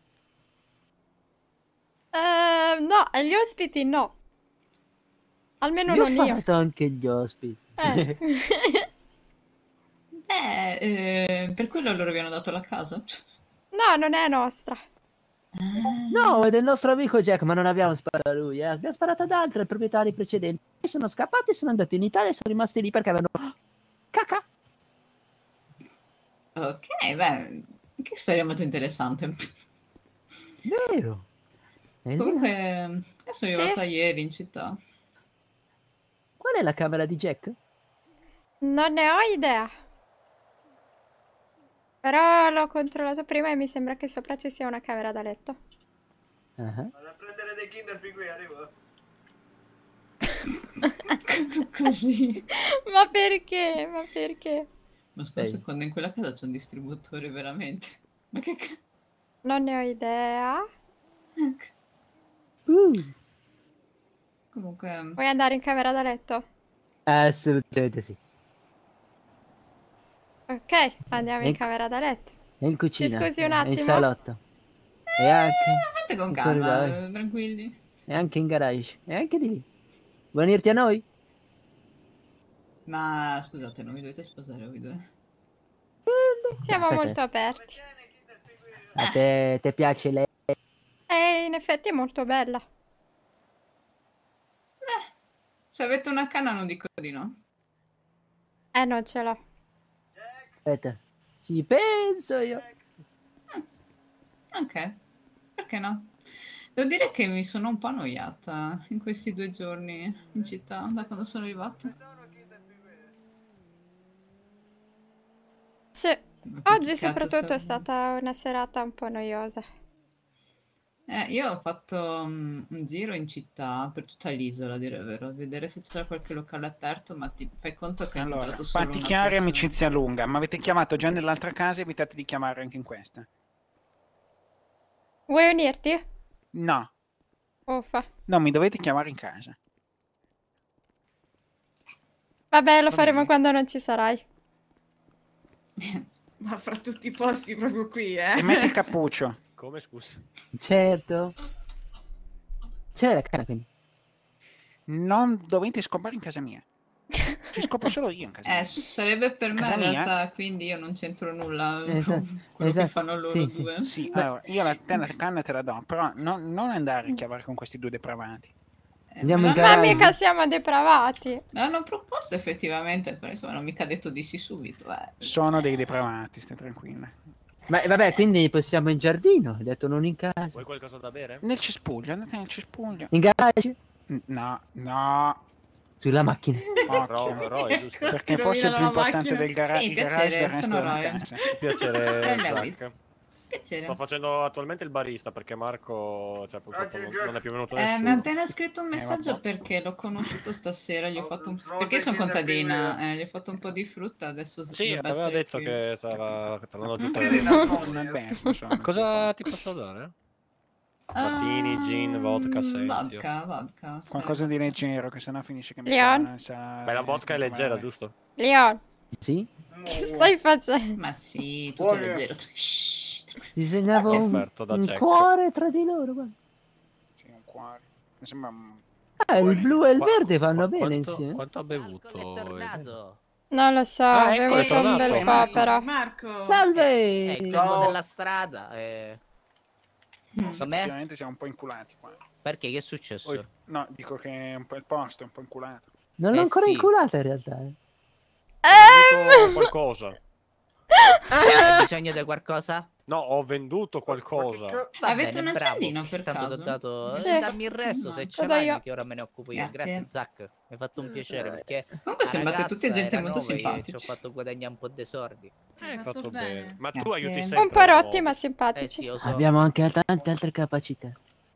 No, agli ospiti no. Almeno Io ho non io. sparato anche agli ospiti. Per quello loro vi hanno dato la casa? No, non è nostra. No, è del nostro amico Jack, ma non abbiamo sparato a lui, abbiamo sparato ad altri proprietari precedenti. Sono scappati, sono andati in Italia e sono rimasti lì perché avevano caca. Ok, beh, che storia molto interessante. Vero. Comunque, io sono arrivata ieri in città. Qual è la camera di Jack? Non ne ho idea. Però l'ho controllato prima e mi sembra che sopra ci sia una camera da letto. Vado a prendere dei Kinder qui, arrivo. Così. Ma perché? Ma perché? Ma scusa, un secondo, in quella casa c'è un distributore veramente. Ma che cazzo? Non ne ho idea. Comunque... Vuoi andare in camera da letto? Assolutamente sì. Ok, andiamo in camera da letto. È in cucina. Ci scusi un È in attimo? salotto. E anche Fate con in calma, corridoio. tranquilli. E anche in garage. E anche di lì. Vuoi unirti a noi? Ma scusate, non vi dovete sposare voi due? Siamo Aspetta. molto aperti. A te piace lei? E in effetti è molto bella. Se avete una canna non dico di no. Non ce l'ho. Aspetta. Ci penso io. Ok, perché no? Devo dire che mi sono un po' annoiata in questi 2 giorni in città, da quando sono arrivata. Sì, oggi soprattutto è stata una serata un po' noiosa. Io ho fatto un giro in città per tutta l'isola, a dire il vero, a vedere se c'era qualche locale aperto, ma ti fai conto che ho Allora, incontrato solo fatti una chiari, persona. amicizia lunga. Ma avete chiamato già nell'altra casa, evitate di chiamare anche in questa. Vuoi unirti? No, Uffa. no, mi dovete chiamare in casa. Vabbè, lo Va faremo bene. quando non ci sarai. Ma fra tutti i posti proprio qui, eh? E metti il cappuccio. Come, scusa? Certo. C'è la canna quindi. Non dovete scopare in casa mia. Ci scopo solo io in casa mia. Sarebbe per me Casa in mia? realtà, quindi io non c'entro nulla Esatto, quello che esatto. fanno loro Sì, sì. due. Sì, allora, io la canna te la do, però non andare a chiamare con questi 2 depravati. Andiamo in me Ma garage. mica siamo depravati. Me l'hanno proposto effettivamente, però insomma non ho mica detto di sì subito. Sono dei depravati, stai tranquilla. Ma vabbè, quindi possiamo in giardino. Hai detto non in casa. Vuoi qualcosa da bere? Nel cespuglio, andate nel cespuglio. In garage? No, no. Sulla macchina. Occhio. Roy, giusto? Perché forse il più rovinano la importante macchina. del Sì, il garage piacere, del resto sono della Roy. casa. Piacere, Lewis. Zac. Piacere. Sto facendo attualmente il barista perché Marco, cioè, purtroppo non è più venuto Mi ha nessuno. appena scritto un messaggio vabbè. perché l'ho conosciuto stasera, gli ho fatto un... perché sono contadina, gli ho fatto un po' di frutta, adesso Sì, dovrebbe aveva essere detto qui. che stava te l'hanno giù Che li nascondi? Un albergo, insomma. Cosa ti posso dare? Martini, gin, vodka, sezio. Vodka, sì. Qualcosa di leggero, che sennò finisce che mi Leon? chiamano. Beh, la vodka è leggera, giusto? Leon, Sì? che stai facendo? Ma sì, tutto Buone. leggero. Shhh. Disegnavo Offerto da un Jack. cuore tra di loro. Guarda. Sì, un cuore. Mi sembra un... Il blu e il verde vanno bene Quanto, insieme. quanto ha bevuto? Marco è tornato. Non lo so, Ah, ho ecco, è bevuto un tornato. bel po' però. Marco! Salve! Il Ciao. tempo della strada. Com'è? Effettivamente siamo un po' inculati qua. Perché? Che è successo? Oi. No, dico che un po' il posto è un po' inculato. Non l'ho ancora sì. inculata in realtà. Ho venduto qualcosa. Hai bisogno di qualcosa? No, ho venduto qualcosa. Va Avete bene, un bravo. accendino per Tanto caso? t'ho dato... Sì. Dammi il resto se ce Lo do l'hai, io. che ora me ne occupo io. Grazie. Grazie Zac, mi hai fatto un piacere perché Comunque la sembrate tutti ragazza gente era molto nuova e simpatici. Ci ho fatto guadagnare un po' di soldi. Hai fatto fatto bene. bene. Ma tu Grazie. aiuti sempre. Un po' rotti nuovi. ma Sì, simpatici. lo so. Abbiamo anche tante altre capacità.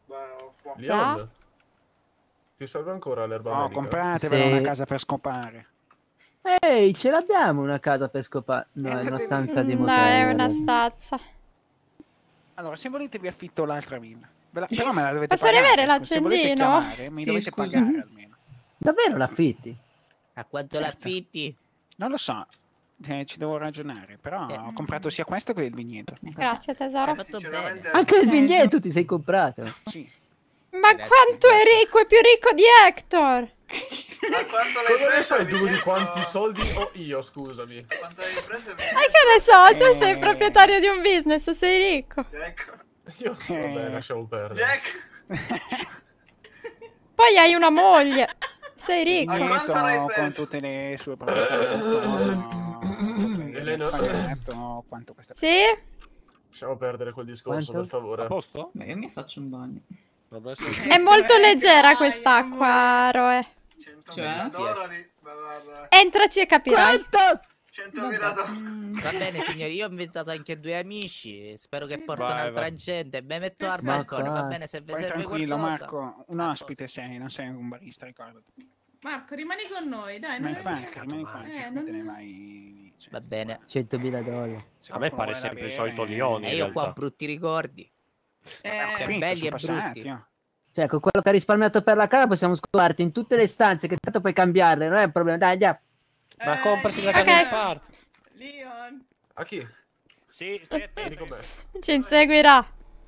Leon? Ti serve ancora l'erba Oh, medica? compratevela Sì. una casa per scopare. Ehi, ce l'abbiamo una casa per scopare. No, è una stanza di No, motel. è una guarda. stazza. Allora, se volete vi affitto l'altra villa. Però me la dovete Posso pagare. riavere Se volete l'accendino? chiamare, mi Sì, dovete scusa. pagare almeno. Davvero l'affitti? A quanto Certo. l'affitti? Non lo so. Ci devo ragionare, però ho comprato sia questo che il vigneto. Grazie tesoro. Hai fatto bene. Anche il vigneto ti sei comprato. Sì. Ma Grazie, quanto è grazie. ricco, è più ricco di Hector! Ma quanto l'hai Cosa ne preso? sai tu di Vigneto? quanti soldi ho io, scusami? Quanto hai preso il E che ne so, tu sei proprietario di un business, sei ricco. Jack? Io, vabbè, lasciamo perdere. Jack? Poi hai una moglie. Sei ricco. Vigneto quanto l'hai con preso? tutte le sue proprietà. Elena. Pagato quanto questa. Sì? Lasciamo perdere quel discorso, Quanto? per favore. A posto? Beh, io mi faccio un bagno. Dovrebbe essere- È molto leggera quest'acqua, Roe. 100.000 Cioè? dollari? Guarda, Entraci e capirai. Quanto? 100.000 dollari. Va bene signori, io ho invitato anche 2 amici. Spero che portino Vai, altra vai. gente. Mi metto al Ma balcone, va qua- bene se vi Poi serve tranquillo, qualcosa. Marco, un ospite sei, non sei un barista, ricordati. Marco, rimani con noi, dai. Ma non infatti, rimani qua, non- senza che te ne vai. Va bene. 100.000 dollari. Se A me qualcuno pare vuole sempre il bere, solito Lione. E in io qua ho realtà. brutti ricordi. Ho capito, belli sono e brutti. passati, oh. Cioè, con quello che hai risparmiato per la casa possiamo scovarti in tutte le stanze, che tanto puoi cambiarle, non è un problema. Dai, andiamo. Ma comprati la Ok. casa di parte. Leon. A chi? Sì, stai Vieni attento. con me. Ci inseguirà.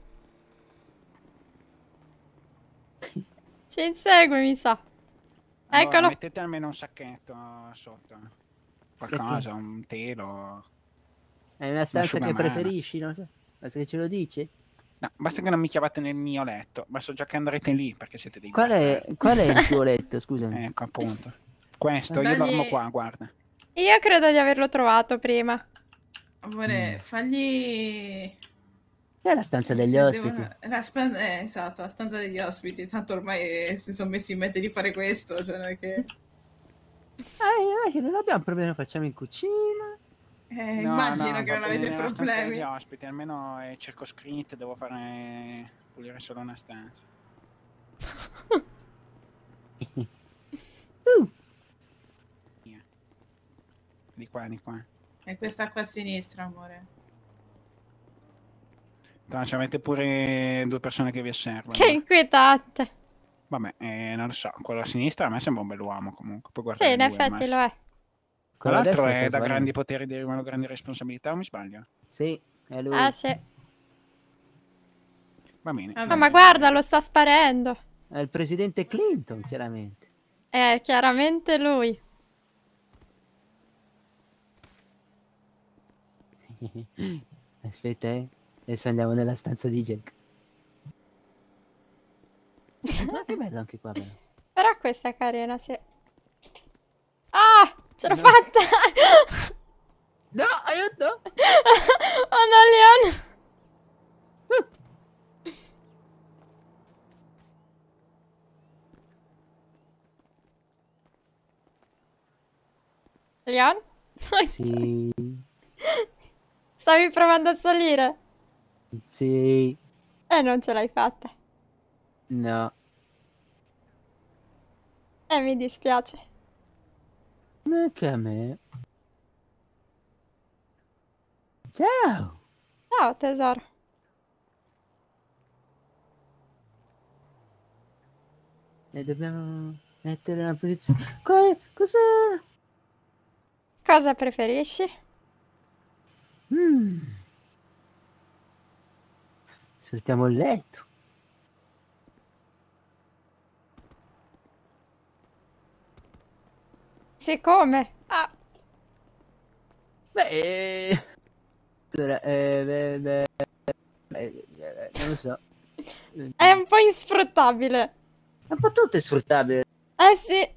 Ci insegue, mi sa. Allora, Eccolo. mettete almeno un sacchetto sotto. Qualcosa, un telo. È una stanza che asciugamano. preferisci, no? Basta che ce lo dici? No, basta che non mi chiavate nel mio letto. Ma so già che andrete lì perché siete dei Qual è il tuo letto, scusami? Ecco, appunto. Questo, io dormo qua, guarda. Io credo di averlo trovato prima. Amore, fagli... È la stanza degli ospiti. Esatto, la stanza degli ospiti. Tanto ormai si sono messi in mente di fare questo, cioè non è che... non abbiamo problemi, lo facciamo in cucina. Immagino che non avete La stanza degli problemi. ospiti, almeno è circoscritta, devo fare pulire solo una stanza. Di qua, di qua. E questa qua a sinistra, amore. No, avete pure 2 persone che vi osservano. Che inquietante. Vabbè, non lo so, quello a sinistra a me sembra un bell'uomo comunque. Puoi Sì, in guardare lui, al effetti lo massimo. è. Tra l'altro Quello a destra è sta da sbagliando. grandi poteri derivano grandi responsabilità, o mi sbaglio? Sì, è lui. Ah, sì. Va bene. Oh, ma guarda, lo sta sparendo. È il presidente Clinton, chiaramente. È chiaramente lui. Aspetta, adesso andiamo nella stanza di Jack. Ma che bello anche qua, però. Però questa è carina, sì. Ah, ce l'ho fatta! No, aiuto! Oh no, Leon! Leon? Sì, Stavi provando a salire? sì, E non ce l'hai fatta. no. Mi dispiace. Anche a me. Ciao! Ciao, tesoro. E dobbiamo mettere una posizione... Cosa... Cosa preferisci? Saltiamo il letto. Siccome? Ah, Beh... Allora, non lo so. è un po' insfruttabile. Un po' tutto è sfruttabile. Eh sì.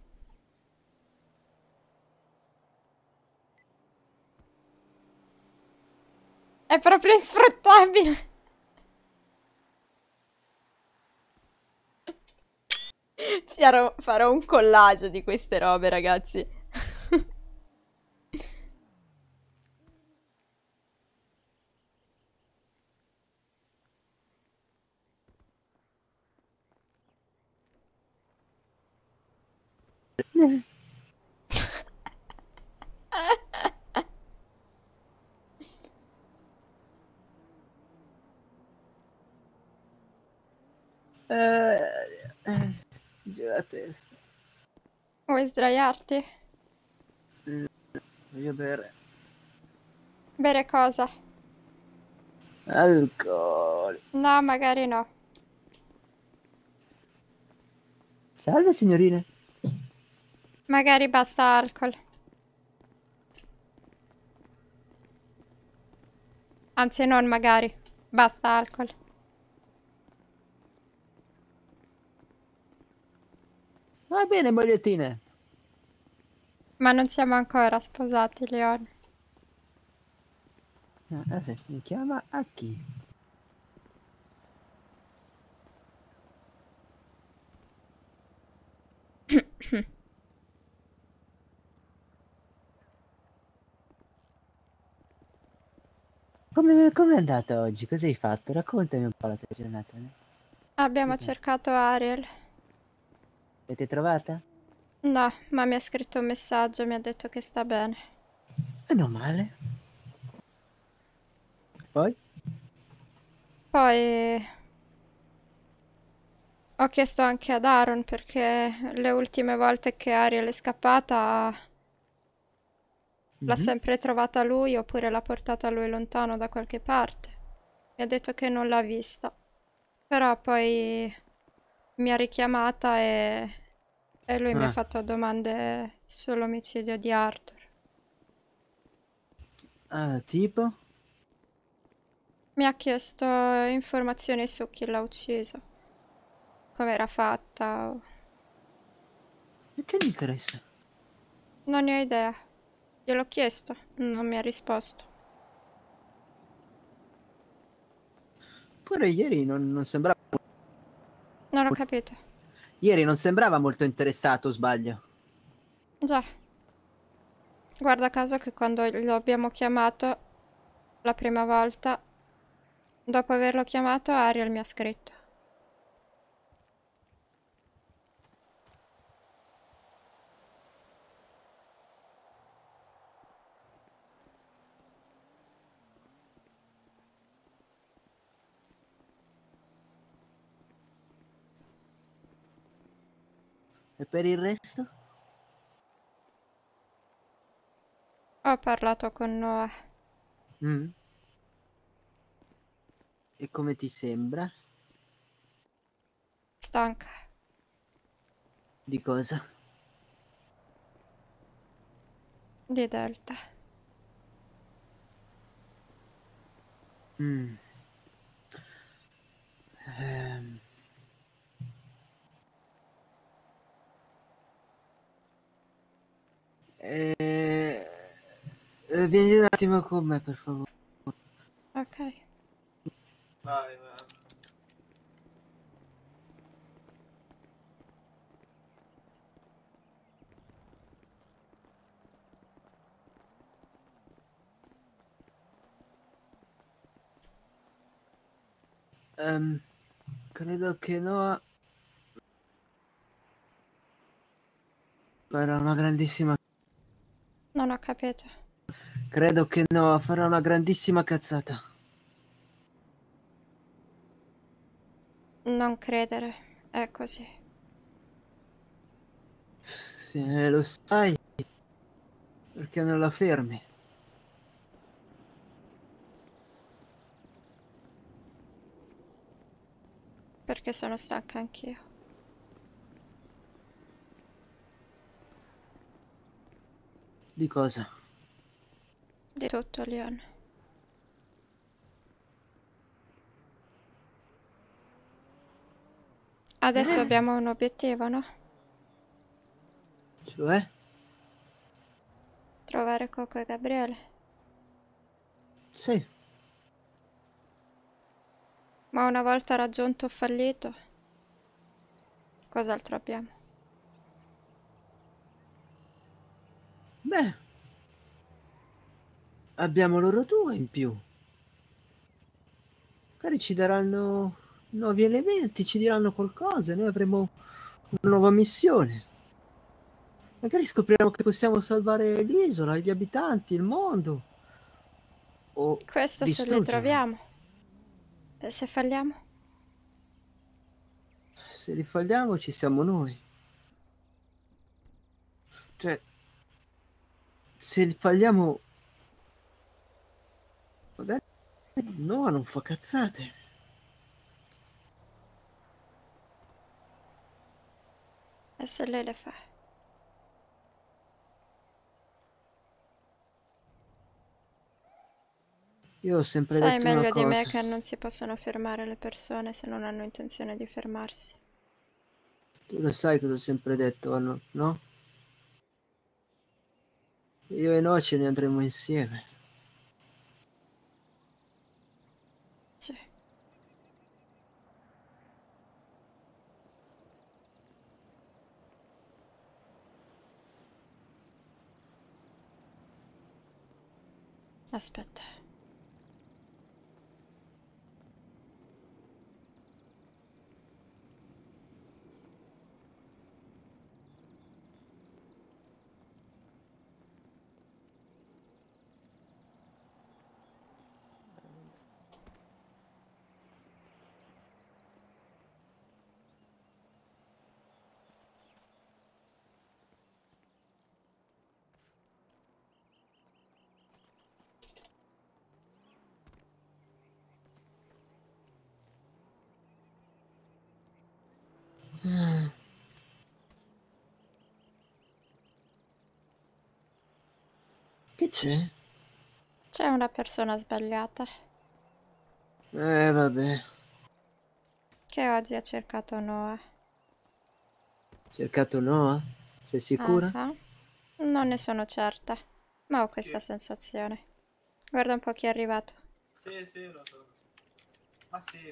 È proprio insfruttabile. Farò un collage di queste robe, ragazzi. Giù la testa. Vuoi sdraiarti? Voglio bere. Bere cosa? Alcol. No, magari no. Salve signorine. Magari basta alcol. Anzi, non magari. Basta alcol. Va bene, mogliettine. Ma non siamo ancora sposati, Leone. Mi chiama Aki. Come è andata oggi? Cosa hai fatto? Raccontami un po' la tua giornata. Abbiamo cercato Ariel. L'avete trovata? No, ma mi ha scritto un messaggio e mi ha detto che sta bene. Meno male. Poi? Poi ho chiesto anche ad Aaron perché le ultime volte che Ariel è scappata l'ha sempre trovata lui oppure l'ha portata lui lontano da qualche parte. Mi ha detto che non l'ha vista. Però poi mi ha richiamata e lui mi ha fatto domande sull'omicidio di Arthur. Ah, tipo? Mi ha chiesto informazioni su chi l'ha ucciso, come era fatta. E che mi interessa? Non ne ho idea. Gliel'ho chiesto, non mi ha risposto. Pure ieri non sembrava... Non ho capito. Ieri non sembrava molto interessato, o sbaglio? Già. Guarda caso che quando lo abbiamo chiamato la prima volta, dopo averlo chiamato, Ariel mi ha scritto. E per il resto? Ho parlato con Noah. Mm. E come ti sembra? Stanca. Di cosa? Di Delta. Mm. Ehm. Vieni un attimo con me, per favore. Ok. Vai, vai. Credo che Noah farà una grandissima... Non ho capito. Credo che Noah farà una grandissima cazzata. Non credere, è così. Se lo sai, perché non la fermi? Perché sono stanca anch'io. Di cosa? Di tutto, Leon. Adesso abbiamo un obiettivo, no? Cioè? Trovare Coco e Gabriele. Sì. Ma una volta raggiunto o fallito, cos'altro abbiamo? Beh, abbiamo loro due in più. Magari ci daranno nuovi elementi, ci diranno qualcosa, e noi avremo una nuova missione. Magari scopriamo che possiamo salvare l'isola, gli abitanti, il mondo. O Questo se li distruggerlo. troviamo. E se falliamo? Se li falliamo ci siamo noi. Cioè, se li falliamo... Magari Noah non fa cazzate. E se lei le fa? Io ho sempre Sai detto una meglio di me cosa. che non si possono fermare le persone se non hanno intenzione di fermarsi. Tu lo sai cosa ho sempre detto, no? Io e Noah ce ne andremo insieme. Sì. Aspetta. Che c'è? C'è una persona sbagliata. Vabbè. Che oggi ha cercato Noah. Cercato Noah? Sei sicura? Ah, non ne sono certa, ma ho questa sensazione. Guarda un po' chi è arrivato. Sì, lo so. Ma sì.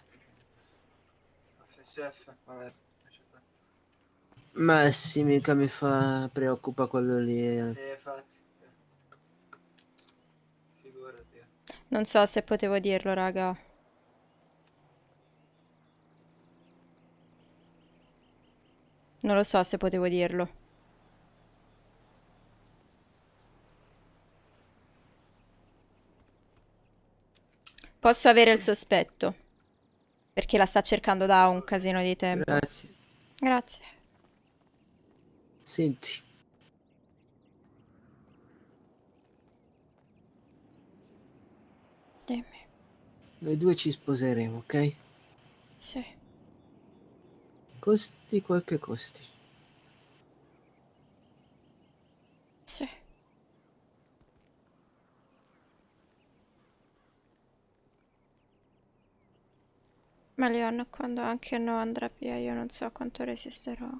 Chef, vabbè, lascia stare. Ma sì, mica mi fa preoccupa quello lì. Sì, infatti. Figurati. Non so se potevo dirlo, raga. Non lo so se potevo dirlo. Posso avere il sospetto. Perché la sta cercando da un casino di tempo. Grazie. Grazie. Senti. Dimmi. Noi due ci sposeremo, ok? Sì. Costi quel che costi. Sì. Ma Leon, quando anche no andrà via, io non so quanto resisterò.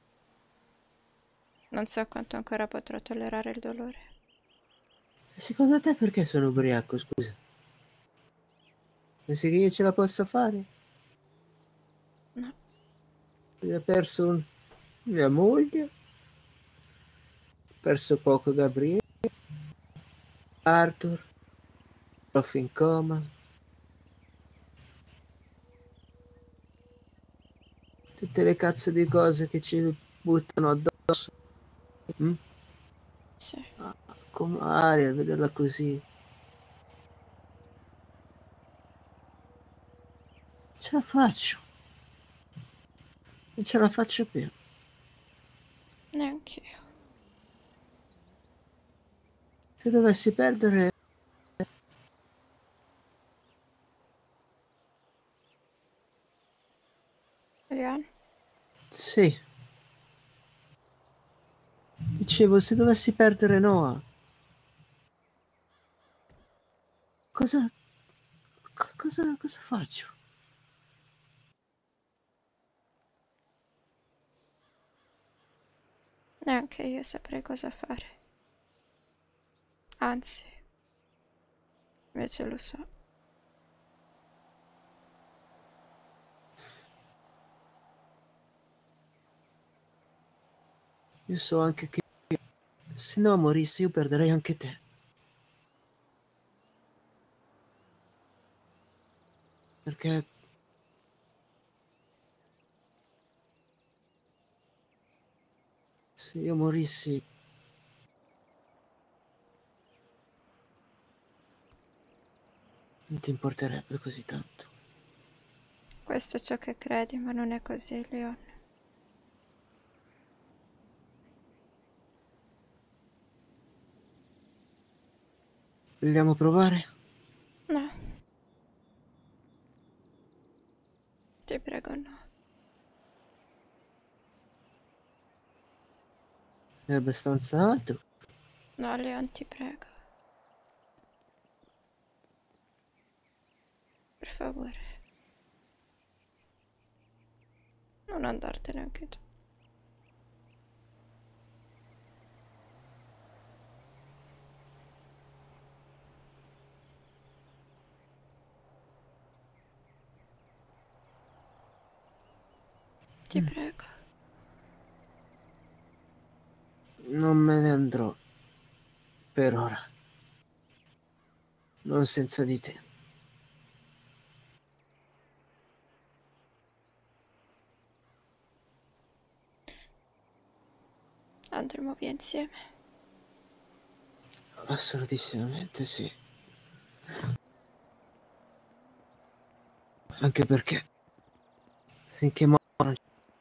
Non so quanto ancora potrò tollerare il dolore. Secondo te perché sono ubriaco, scusa? Pensi che io ce la possa fare? No. Ho perso mia moglie. Ho perso poco Gabriele. Arthur. Prof in coma. Tutte le cazzo di cose che ci buttano addosso. Sì. Come Aria, vederla così. Ce la faccio. Non ce la faccio più. Neanch'io. Se dovessi perdere... Leon? Sì. Dicevo, se dovessi perdere Noah... Cosa faccio? Neanche io saprei cosa fare. Anzi, invece lo so. Io so anche che se no morissi io perderei anche te. Perché... se io morissi... non ti importerebbe così tanto. Questo è ciò che credi, ma non è così, Leon. Vogliamo provare? No. Ti prego, no. È abbastanza alto. No, Leon, ti prego. Per favore. Non andartene anche tu. Ti prego. Non me ne andrò. Per ora. Non senza di te. Andremo via insieme. Assolutissimamente sì. Anche perché finché moro...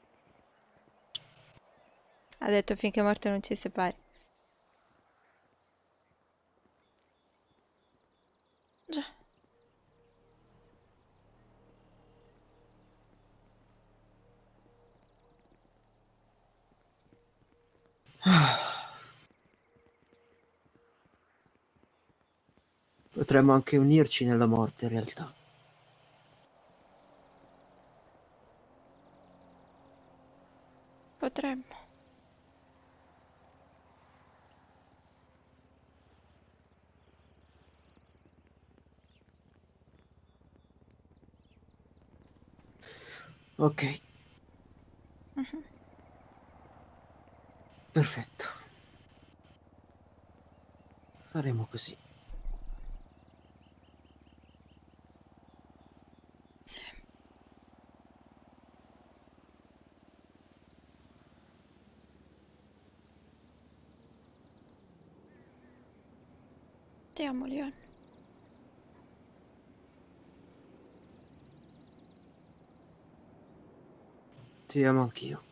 Ha detto finché morte non ci separi. Già. Potremmo anche unirci nella morte in realtà. Potremmo. Ok. Perfetto. Faremo così. Sì. Ti amo, Leon. Ti amo anch'io.